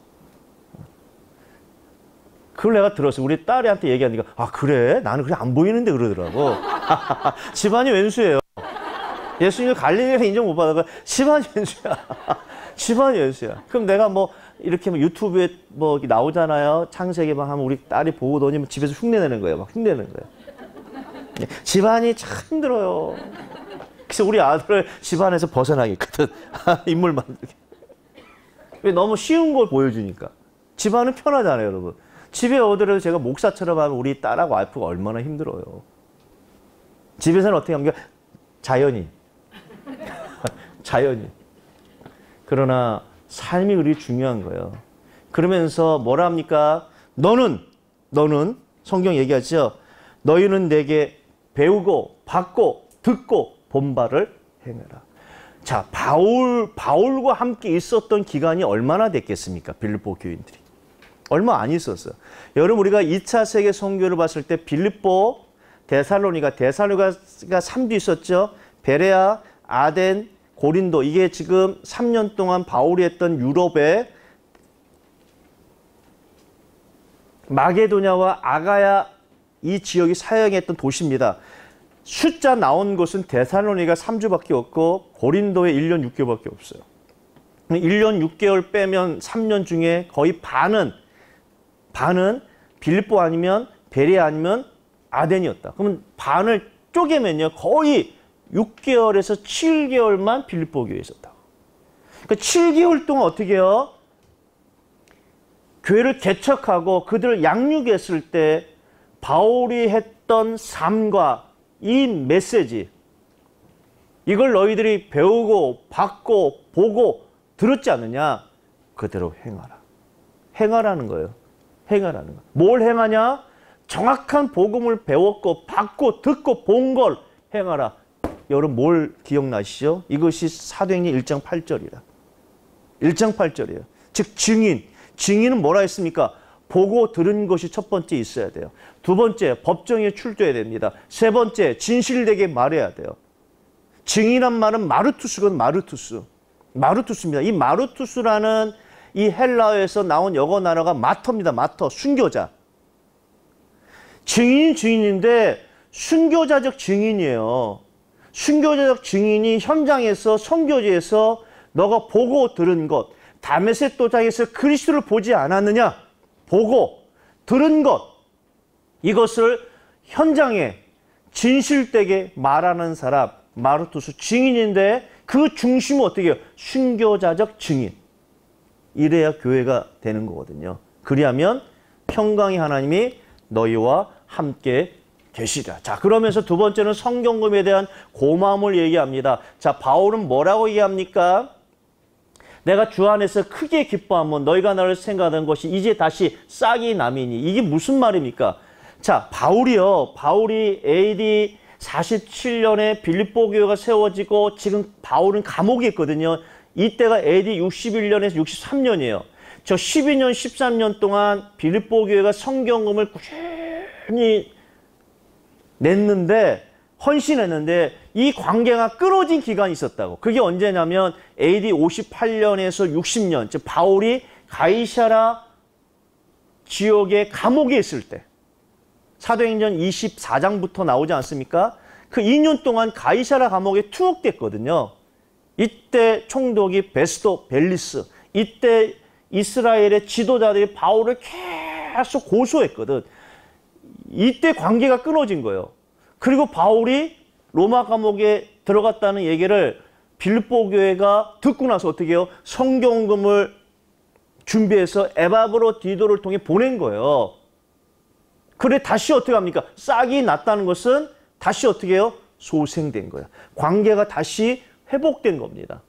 그걸 내가 들었어. 우리 딸이한테 얘기하니까 아, 그래? 나는 그래 안 보이는데 그러더라고. 집안이 왼수예요. 예수님이 갈릴리에서 인정 못 받아가 집안이 왼수야. 집안이 왼수야. 그럼 내가 뭐 이렇게 뭐 유튜브에 뭐 나오잖아요. 창세기 막 하면 우리 딸이 보더니 집에서 흉내내는 거예요. 막 흉내내는 거예요. 집안이 참 힘들어요. 그래서 우리 아들을 집안에서 벗어나겠거든. 인물 만들기. 왜 너무 쉬운 걸 보여주니까. 집안은 편하잖아요, 여러분. 집에 오더라도 제가 목사처럼 하면 우리 딸하고 와이프가 얼마나 힘들어요. 집에서는 어떻게 합니까? 자연인. 자연인. 그러나 삶이 그리 중요한 거예요. 그러면서 뭐라 합니까? 너는, 너는, 성경 얘기하죠? 너희는 내게 배우고, 받고, 듣고, 본바를 행해라. 자, 바울, 바울과 함께 있었던 기간이 얼마나 됐겠습니까? 빌립보 교인들이. 얼마 안 있었어요. 여러분, 우리가 이 차 세계 선교를 봤을 때 빌립보, 데살로니가, 데살로니가 삼 도 있었죠? 베레아, 아덴, 고린도. 이게 지금 삼 년 동안 바울이 했던 유럽의 마게도냐와 아가야 이 지역이 사역했던 도시입니다. 숫자 나온 곳은 데살로니가 삼 주밖에 없고 고린도에 일 년 육 개월밖에 없어요. 일 년 육 개월 빼면 삼 년 중에 거의 반은 반은 빌립보 아니면 베레아 아니면 아덴이었다. 그러면 반을 쪼개면요. 거의 육 개월에서 칠 개월만 빌립보 교회에 있었다. 그러니까 칠 개월 동안 어떻게 해요? 교회를 개척하고 그들을 양육했을 때 바울이 했던 삶과 이 메시지, 이걸 너희들이 배우고 받고 보고 들었지 않느냐? 그대로 행하라. 행하라는 거예요. 행하라는 거. 뭘 행하냐? 정확한 복음을 배웠고 받고 듣고 본 걸 행하라. 여러분 뭘 기억나시죠? 이것이 사도행전 일 장 팔 절이라. 일 장 팔 절이에요. 즉 증인. 증인은 뭐라 했습니까? 보고 들은 것이 첫 번째 있어야 돼요. 두 번째, 법정에 출두해야 됩니다. 세 번째, 진실되게 말해야 돼요. 증인한 말은 마르투스건 마르투스. 마르투스입니다. 이 마르투스라는 이 헬라어에서 나온 영어 단어가 마터입니다. 마터, 순교자. 증인 증인인데 순교자적 증인이에요. 순교자적 증인이 현장에서 선교지에서 너가 보고 들은 것, 다메섹 도장에서 그리스도를 보지 않았느냐? 보고 들은 것, 이것을 현장에 진실되게 말하는 사람, 마르투스 증인인데 그 중심은 어떻게 해요? 순교자적 증인. 이래야 교회가 되는 거거든요. 그리하면 평강의 하나님이 너희와 함께 계시리라. 자, 그러면서 두 번째는 성경금에 대한 고마움을 얘기합니다. 자, 바울은 뭐라고 얘기합니까? 내가 주 안에서 크게 기뻐하면 너희가 나를 생각하는 것이 이제 다시 싹이 남이니. 이게 무슨 말입니까? 자, 바울이요. 바울이 에이디 사십칠 년에 빌립보 교회가 세워지고 지금 바울은 감옥에 있거든요. 이때가 에이디 육십일 년에서 육십삼 년이에요. 저 십이 년, 십삼 년 동안 빌립보 교회가 성경금을 꾸준히 냈는데, 헌신했는데 이 관계가 끊어진 기간이 있었다고. 그게 언제냐면 에이디 오십팔 년에서 육십 년, 즉 바울이 가이사라 지역의 감옥에 있을 때, 사도행전 이십사 장부터 나오지 않습니까? 그 이 년 동안 가이사라 감옥에 투옥됐거든요. 이때 총독이 베스도 벨리스, 이때 이스라엘의 지도자들이 바울을 계속 고소했거든. 이때 관계가 끊어진 거예요. 그리고 바울이 로마 감옥에 들어갔다는 얘기를 빌립보 교회가 듣고 나서 어떻게 해요? 성경금을 준비해서 에바브로디도를 통해 보낸 거예요. 그래 다시 어떻게 합니까? 싹이 났다는 것은 다시 어떻게 해요? 소생된 거예요. 관계가 다시 회복된 겁니다.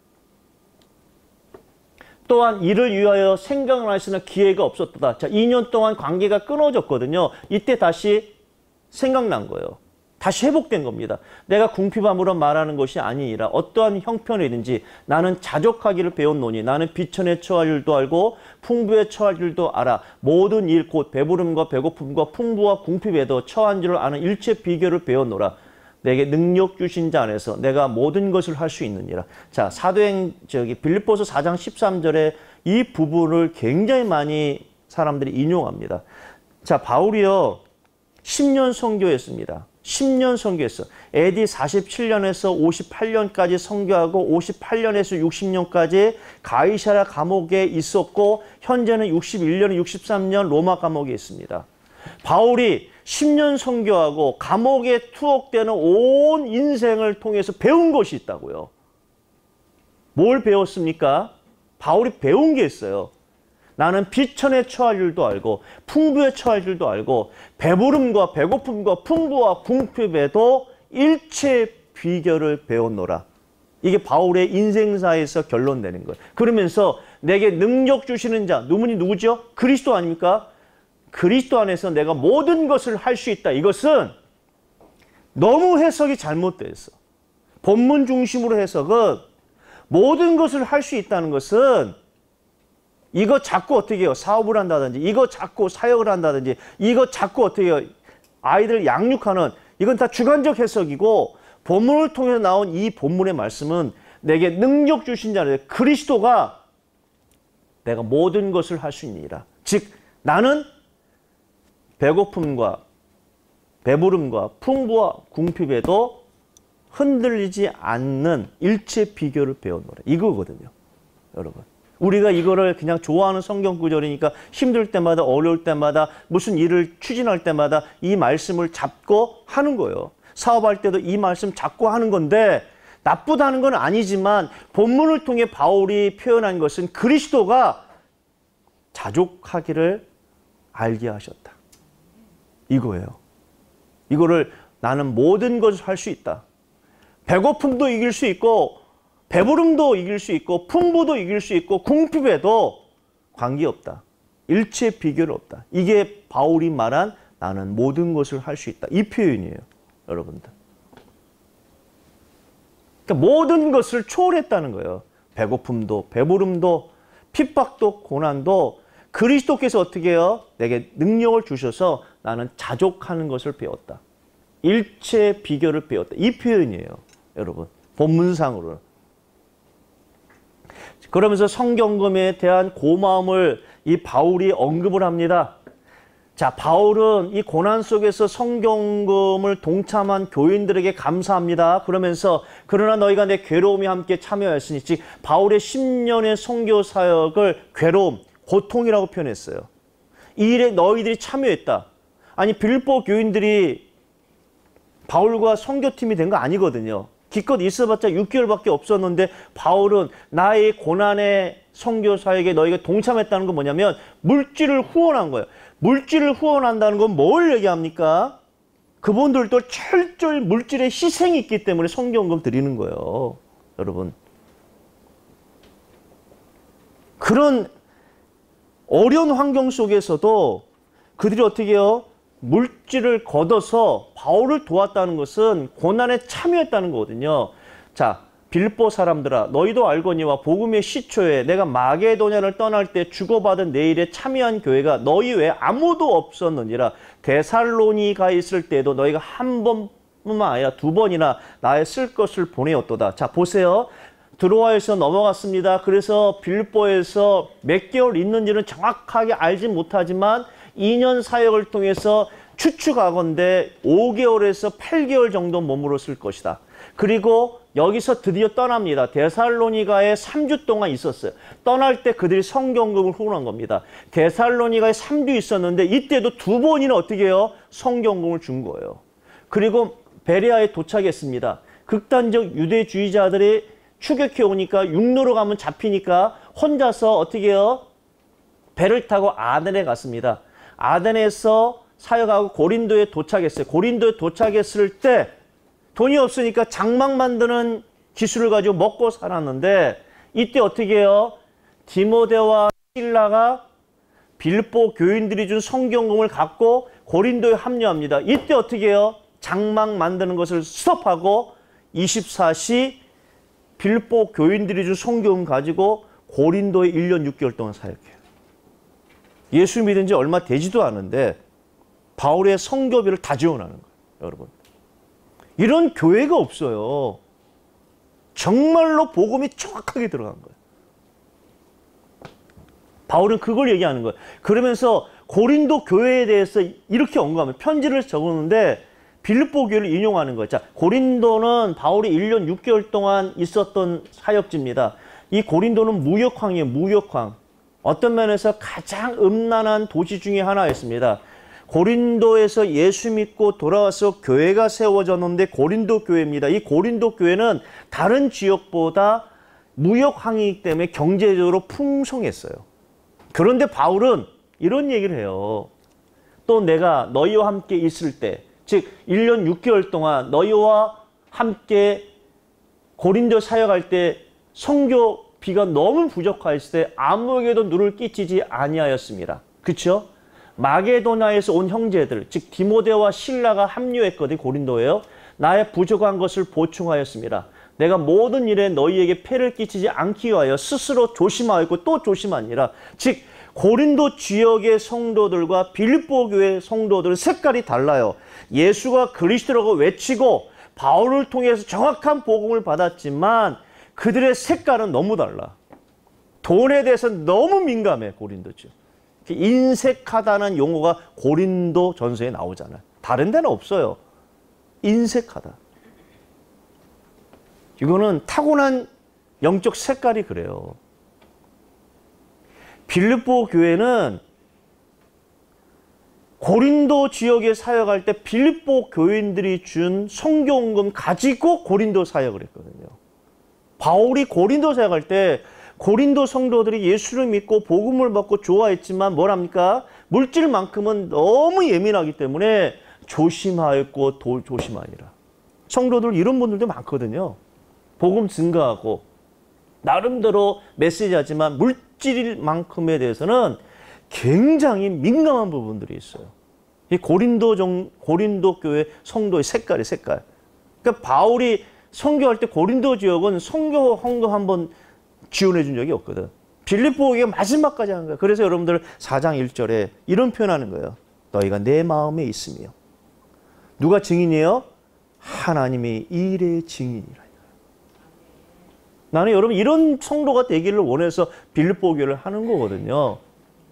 또한 이를 위하여 생각을 하시는 기회가 없었다. 자, 이 년 동안 관계가 끊어졌거든요. 이때 다시 생각난 거예요. 다시 회복된 겁니다. 내가 궁핍함으로 말하는 것이 아니니라. 어떠한 형편이든지 나는 자족하기를 배웠노니 나는 비천에 처할 일도 알고 풍부에 처할 일도 알아. 모든 일 곧 배부름과 배고픔과 풍부와 궁핍에도 처한 줄을 아는 일체 비결을 배웠노라. 내게 능력 주신 자 안에서 내가 모든 것을 할 수 있느니라. 자, 사도행 저기 빌립보서 사 장 십삼 절에 이 부분을 굉장히 많이 사람들이 인용합니다. 자, 바울이요 십 년 선교했습니다. 십 년 선교했어. 에이디 사십칠 년에서 오십팔 년까지 선교하고 오십팔 년에서 육십 년까지 가이사라 감옥에 있었고 현재는 육십일 년, 육십삼 년 로마 감옥에 있습니다. 바울이 십 년 선교하고 감옥에 투옥되는 온 인생을 통해서 배운 것이 있다고요. 뭘 배웠습니까? 바울이 배운 게 있어요. 나는 비천에 처할 줄도 알고 풍부에 처할 줄도 알고 배부름과 배고픔과 풍부와 궁핍에도 일체 비결을 배웠노라. 이게 바울의 인생사에서 결론내는 거예요. 그러면서 내게 능력 주시는 자, 누구니 누구죠? 그리스도 아닙니까? 그리스도 안에서 내가 모든 것을 할 수 있다. 이것은 너무 해석이 잘못되어 있어. 본문 중심으로 해석은 모든 것을 할 수 있다는 것은 이거 자꾸 어떻게 해요? 사업을 한다든지 이거 자꾸 사역을 한다든지 이거 자꾸 어떻게 해요? 아이들 양육하는 이건 다 주관적 해석이고 본문을 통해서 나온 이 본문의 말씀은 내게 능력 주신 자는 그리스도가 내가 모든 것을 할 수 있느니라. 즉 나는 배고픔과 배부름과 풍부와 궁핍에도 흔들리지 않는 일체 비결을 배웠노라. 이거거든요. 여러분. 우리가 이거를 그냥 좋아하는 성경 구절이니까 힘들 때마다 어려울 때마다 무슨 일을 추진할 때마다 이 말씀을 잡고 하는 거예요. 사업할 때도 이 말씀 잡고 하는 건데 나쁘다는 건 아니지만 본문을 통해 바울이 표현한 것은 그리스도가 자족하기를 알게 하셨다. 이거예요. 이거를 나는 모든 것을 할 수 있다. 배고픔도 이길 수 있고 배부름도 이길 수 있고 풍부도 이길 수 있고 궁핍에도 관계없다. 일체 비결 없다. 이게 바울이 말한 나는 모든 것을 할 수 있다. 이 표현이에요. 여러분들. 그러니까 모든 것을 초월했다는 거예요. 배고픔도 배부름도 핍박도 고난도 그리스도께서 어떻게 해요? 내게 능력을 주셔서 나는 자족하는 것을 배웠다. 일체 비결을 배웠다. 이 표현이에요. 여러분. 본문상으로는. 그러면서 성경금에 대한 고마움을 이 바울이 언급을 합니다. 자, 바울은 이 고난 속에서 성경금을 동참한 교인들에게 감사합니다. 그러면서 그러나 너희가 내 괴로움에 함께 참여하였으니 즉 바울의 십 년의 선교 사역을 괴로움, 고통이라고 표현했어요. 이 일에 너희들이 참여했다. 아니 빌립보 교인들이 바울과 선교팀이 된 거 아니거든요. 기껏 있어봤자 육 개월밖에 없었는데 바울은 나의 고난의 선교 사역에 너희가 동참했다는 건 뭐냐면 물질을 후원한 거예요. 물질을 후원한다는 건 뭘 얘기합니까? 그분들도 철저히 물질의 희생이 있기 때문에 선교헌금 드리는 거예요. 여러분. 그런 어려운 환경 속에서도 그들이 어떻게 해요? 물질을 걷어서 바울을 도왔다는 것은 고난에 참여했다는 거거든요. 자, 빌립보 사람들아 너희도 알거니와 복음의 시초에 내가 마게도냐를 떠날 때 주고받은 내 일에 참여한 교회가 너희 외에 아무도 없었느니라. 데살로니가에 있을 때도 너희가 한 번뿐만 아니라 두 번이나 나의 쓸 것을 보내었도다. 자, 보세요. 드로아에서 넘어갔습니다. 그래서 빌립보에서 몇 개월 있는지는 정확하게 알지 못하지만 이 년 사역을 통해서 추측하건대 오 개월에서 팔 개월 정도 머물렀을 것이다. 그리고 여기서 드디어 떠납니다. 데살로니가에 삼 주 동안 있었어요. 떠날 때 그들이 성경금을 후원한 겁니다. 데살로니가에 삼 주 있었는데 이때도 두 번이나 어떻게 해요? 성경금을 준 거예요. 그리고 베레아에 도착했습니다. 극단적 유대주의자들이 추격해 오니까 육로로 가면 잡히니까 혼자서 어떻게 해요? 배를 타고 아덴에 갔습니다. 아덴에서 사역하고 고린도에 도착했어요. 고린도에 도착했을 때 돈이 없으니까 장막 만드는 기술을 가지고 먹고 살았는데 이때 어떻게 해요? 디모데와 실라가 빌립보 교인들이 준 성경금을 갖고 고린도에 합류합니다. 이때 어떻게 해요? 장막 만드는 것을 스톱하고 이십사 시 빌립보 교인들이 준 성경금 가지고 고린도에 일 년 육 개월 동안 사역해요. 예수 믿은 지 얼마 되지도 않은데 바울의 선교비를 다 지원하는 거예요. 여러분. 이런 교회가 없어요. 정말로 복음이 정확하게 들어간 거예요. 바울은 그걸 얘기하는 거예요. 그러면서 고린도 교회에 대해서 이렇게 언급하면 편지를 적었는데 빌립보 교회를 인용하는 거예요. 자, 고린도는 바울이 일 년 육 개월 동안 있었던 사역지입니다. 이 고린도는 무역황이에요. 무역황. 어떤 면에서 가장 음란한 도시 중에 하나였습니다. 고린도에서 예수 믿고 돌아와서 교회가 세워졌는데 고린도 교회입니다. 이 고린도 교회는 다른 지역보다 무역황이기 때문에 경제적으로 풍성했어요. 그런데 바울은 이런 얘기를 해요. 또 내가 너희와 함께 있을 때, 즉 일 년 육 개월 동안 너희와 함께 고린도 사역할 때 선교비가 너무 부족하였을 때 아무에게도 눈을 끼치지 아니하였습니다. 그렇죠? 마게도나에서 온 형제들, 즉 디모데와 실라가 합류했거든. 고린도에요. 나의 부족한 것을 보충하였습니다. 내가 모든 일에 너희에게 폐를 끼치지 않기 위하여 스스로 조심하였고 또 조심하니라. 즉 고린도 지역의 성도들과 빌립보 교회 성도들은 색깔이 달라요. 예수가 그리스도라고 외치고 바울을 통해서 정확한 복음을 받았지만 그들의 색깔은 너무 달라. 돈에 대해서 너무 민감해. 고린도죠. 인색하다는 용어가 고린도 전서에 나오잖아요. 다른 데는 없어요. 인색하다. 이거는 타고난 영적 색깔이 그래요. 빌립보 교회는 고린도 지역에 사역할 때 빌립보 교인들이 준 성경금 가지고 고린도 사역을 했거든요. 바울이 고린도 사역할 때 고린도 성도들이 예수를 믿고 복음을 받고 좋아했지만 뭐랍니까? 물질만큼은 너무 예민하기 때문에 조심하였고 도, 조심하니라. 성도들 이런 분들도 많거든요. 복음 증가하고 나름대로 메시지하지만 물질만큼에 대해서는 굉장히 민감한 부분들이 있어요. 이 고린도 정, 고린도 교회 성도의 색깔이 색깔. 그러니까 바울이 선교할 때 고린도 지역은 선교 헌금 한번 지원해 준 적이 없거든. 빌립보 교회가 마지막까지 한 거야. 그래서 여러분들 사 장 일 절에 이런 표현하는 거예요. 너희가 내 마음에 있으며. 누가 증인이에요? 하나님이 일의 증인이라. 나는 여러분 이런 성도가 되기를 원해서 빌립보 교회를 하는 거거든요.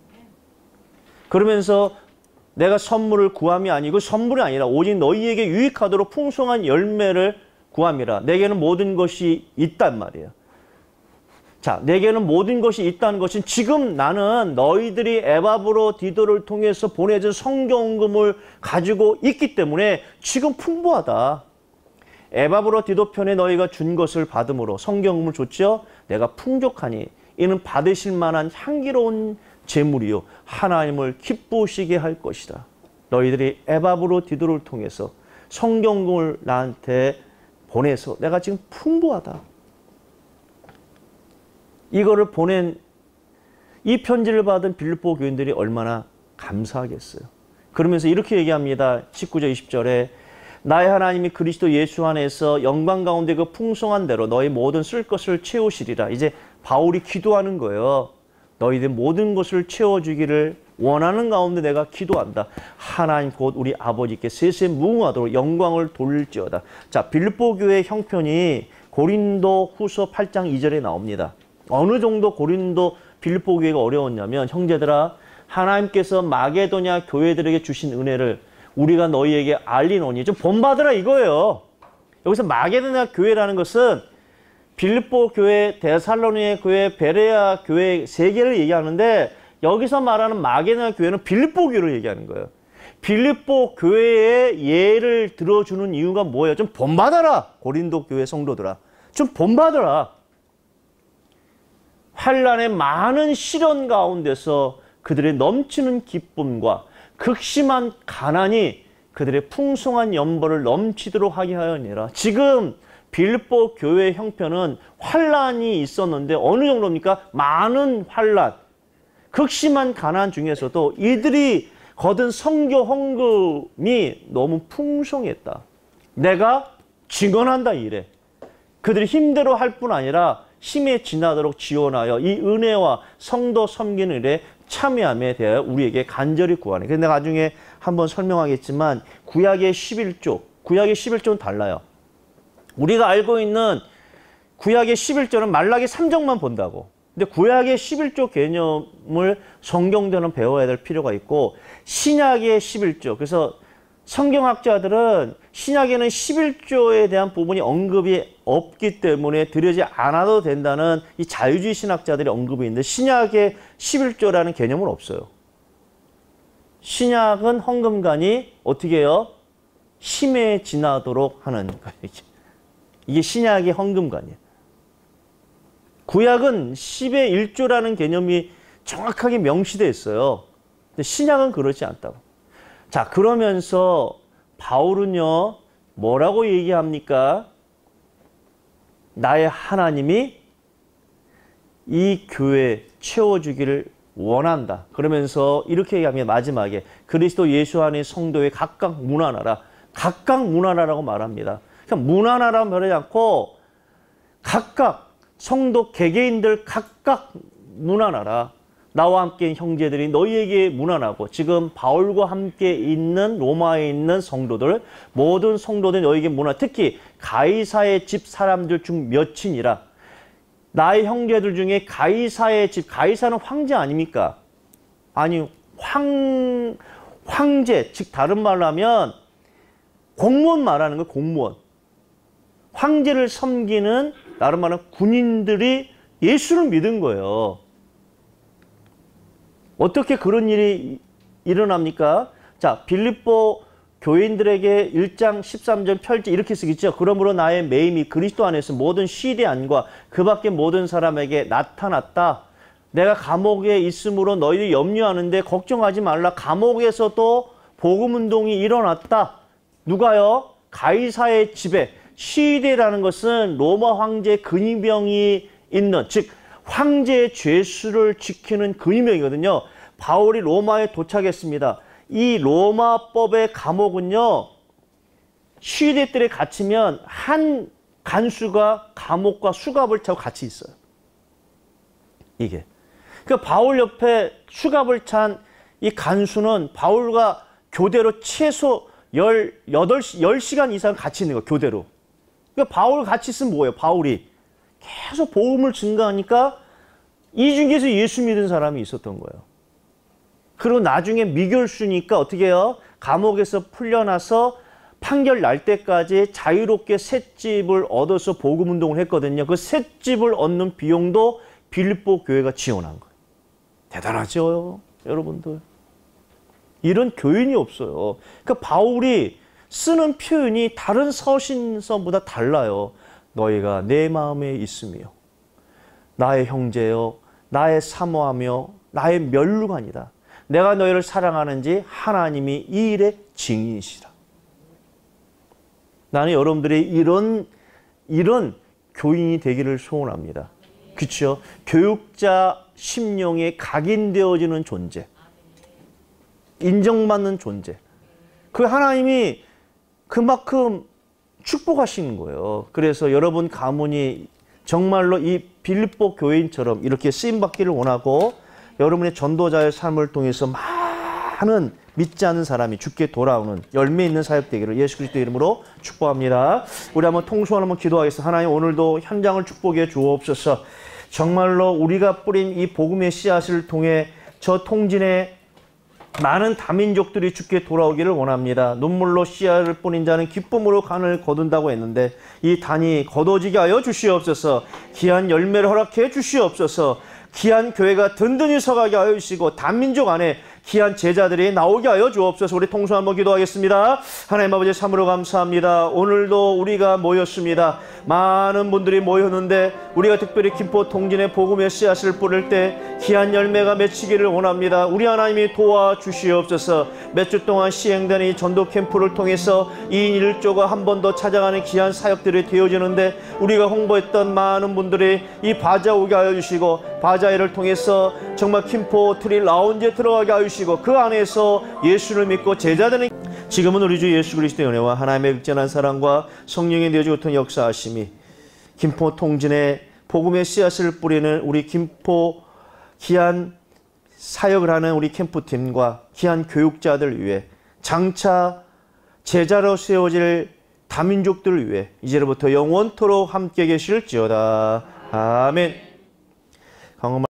그러면서 내가 선물을 구함이 아니고 선물이 아니라 오직 너희에게 유익하도록 풍성한 열매를 구함이라. 내게는 모든 것이 있단 말이에요. 자, 내게는 모든 것이 있다는 것은 지금 나는 너희들이 에바브로 디도를 통해서 보내준 성경금을 가지고 있기 때문에 지금 풍부하다. 에바브로 디도편에 너희가 준 것을 받음으로 성경음을 줬지요. 내가 풍족하니 이는 받으실 만한 향기로운 제물이요 하나님을 기쁘시게 할 것이다. 너희들이 에바브로 디도를 통해서 성경음을 나한테 보내서 내가 지금 풍부하다. 이거를 보낸 이 편지를 받은 빌립보 교인들이 얼마나 감사하겠어요. 그러면서 이렇게 얘기합니다. 십구 절 이십 절에 나의 하나님이 그리스도 예수 안에서 영광 가운데 그 풍성한 대로 너희 모든 쓸 것을 채우시리라. 이제 바울이 기도하는 거예요. 너희들 모든 것을 채워주기를 원하는 가운데 내가 기도한다. 하나님 곧 우리 아버지께 세세무궁하도록 영광을 돌릴지어다. 자, 빌립보 교회 형편이 고린도 후서 팔 장 이 절에 나옵니다. 어느 정도 고린도 빌립보 교회가 어려웠냐면 형제들아 하나님께서 마게도냐 교회들에게 주신 은혜를 우리가 너희에게 알리노니 좀 본받으라 이거예요. 여기서 마게도냐 교회라는 것은 빌립보 교회, 데살로니가 교회, 베레아 교회 세 개를 얘기하는데 여기서 말하는 마게도냐 교회는 빌립보 교회를 얘기하는 거예요. 빌립보 교회의 예를 들어주는 이유가 뭐예요? 좀 본받아라 고린도 교회 성도들아. 좀 본받아라. 환난의 많은 시련 가운데서 그들의 넘치는 기쁨과 극심한 가난이 그들의 풍성한 연보를 넘치도록 하게 하였느니라. 지금 빌립보 교회의 형편은 환난이 있었는데 어느 정도입니까? 많은 환난, 극심한 가난 중에서도 이들이 거둔 선교 헌금이 너무 풍성했다. 내가 증언한다 이래. 그들이 힘대로 할 뿐 아니라 힘에 지나도록 지원하여 이 은혜와 성도 섬기는 일에 참여함에 대하여 우리에게 간절히 구하네. 그래서 내가 나중에 한번 설명하겠지만 구약의 십일 조, 구약의 십일 조는 달라요. 우리가 알고 있는 구약의 십일 조는 말라기 삼 장만 본다고. 근데 구약의 십일 조 개념을 성경대로 배워야 될 필요가 있고 신약의 십일 조, 그래서 성경학자들은 신약에는 십일 조에 대한 부분이 언급이 없기 때문에 들여지 않아도 된다는 이 자유주의 신학자들의 언급이 있는데 신약에 십일 조라는 개념은 없어요. 신약은 헌금관이 어떻게 해요? 힘에 지나도록 하는 거예요. 이게 신약의 헌금관이에요. 구약은 십의 일 조라는 개념이 정확하게 명시되어 있어요. 근데 신약은 그렇지 않다고. 자, 그러면서 바울은요, 뭐라고 얘기합니까? 나의 하나님이 이 교회 채워주기를 원한다. 그러면서 이렇게 얘기합니다. 마지막에 그리스도 예수 안의 성도의 각각 문안하라. 각각 문안하라고 말합니다. 그러니까 문안하라고 말하지 않고 각각 성도 개개인들 각각 문안하라. 나와 함께 형제들이 너희에게 문안하고 지금 바울과 함께 있는 로마에 있는 성도들 모든 성도들 너희에게 문안. 특히 가이사의 집 사람들 중 몇이니라. 나의 형제들 중에 가이사의 집, 가이사는 황제 아닙니까? 아니 황 황제, 즉 다른 말로 하면 공무원 말하는 거예요. 공무원. 황제를 섬기는 다른 말은 군인들이 예수를 믿은 거예요. 어떻게 그런 일이 일어납니까? 자, 빌립보 교인들에게 일 장 십삼 절 펼지 이렇게 쓰겠죠. 그러므로 나의 매임이 그리스도 안에서 모든 시대 안과 그 밖의 모든 사람에게 나타났다. 내가 감옥에 있으므로 너희들이 염려하는데 걱정하지 말라. 감옥에서도 복음운동이 일어났다. 누가요? 가이사의 집에. 시대라는 것은 로마 황제 근위병이 있는, 즉 황제의 죄수를 지키는 근위병이거든요. 바울이 로마에 도착했습니다. 이 로마법의 감옥은요, 시대들에 갇히면 한 간수가 감옥과 수갑을 차고 같이 있어요. 이게. 그러니까 바울 옆에 수갑을 찬 이 간수는 바울과 교대로 최소 열여덟 시, 열 시간 이상 같이 있는 거예요, 교대로. 그러니까 바울 같이 있으면 뭐예요, 바울이? 계속 복음을 증가하니까 이 중에서 예수 믿은 사람이 있었던 거예요. 그리고 나중에 미결수니까 어떻게 해요? 감옥에서 풀려나서 판결 날 때까지 자유롭게 셋집을 얻어서 복음운동을 했거든요. 그 셋집을 얻는 비용도 빌립보 교회가 지원한 거예요. 대단하죠, 여러분들. 이런 교인이 없어요. 그러니까 바울이 쓰는 표현이 다른 서신서보다 달라요. 너희가 내 마음에 있으며 나의 형제여 나의 사모하며 나의 멸류관이다. 내가 너희를 사랑하는지 하나님이 이 일의 증인이시라. 나는 여러분들이 이런 이런 교인이 되기를 소원합니다. 그렇죠? 교육자 심령에 각인되어지는 존재, 인정받는 존재. 그 하나님이 그만큼 축복하시는 거예요. 그래서 여러분 가문이 정말로 이 빌립보 교인처럼 이렇게 쓰임받기를 원하고 여러분의 전도자의 삶을 통해서 많은 믿지 않는 사람이 죽게 돌아오는 열매 있는 사역 되기를 예수 그리스도 이름으로 축복합니다. 우리 한번 통소한 한번 기도하겠습니다. 하나님 오늘도 현장을 축복해 주옵소서. 정말로 우리가 뿌린 이 복음의 씨앗을 통해 저 통진의 많은 다민족들이 죽게 돌아오기를 원합니다. 눈물로 씨앗을 뿌린 자는 기쁨으로 간을 거둔다고 했는데 이 단이 거둬지게 하여 주시옵소서. 귀한 열매를 허락해 주시옵소서. 귀한 교회가 든든히 서가게 하여 주시고 단민족 안에 귀한 제자들이 나오게 하여 주옵소서. 우리 통수 한번 기도하겠습니다. 하나님 아버지 참으로 감사합니다. 오늘도 우리가 모였습니다. 많은 분들이 모였는데 우리가 특별히 김포 통진의 복음의 씨앗을 뿌릴 때 귀한 열매가 맺히기를 원합니다. 우리 하나님이 도와주시옵소서. 몇 주 동안 시행되는 이 전도 캠프를 통해서 이인 일조가 한 번 더 찾아가는 귀한 사역들이 되어지는데 우리가 홍보했던 많은 분들이 이 바자 오게 하여 주시고 바자회를 통해서 정말 김포 트리 라운지에 들어가게 하여 주시고 그 안에서 예수를 믿고 제자되는 지금은 우리 주 예수 그리스도의 은혜와 하나님의 극진한 사랑과 성령의 내주 같은 역사하심이 김포 통진의 복음의 씨앗을 뿌리는 우리 김포 귀한 사역을 하는 우리 캠프팀과 귀한 교육자들 위해 장차 제자로 세워질 다민족들을 위해 이제로부터 영원토록 함께 계실지어다. 아멘.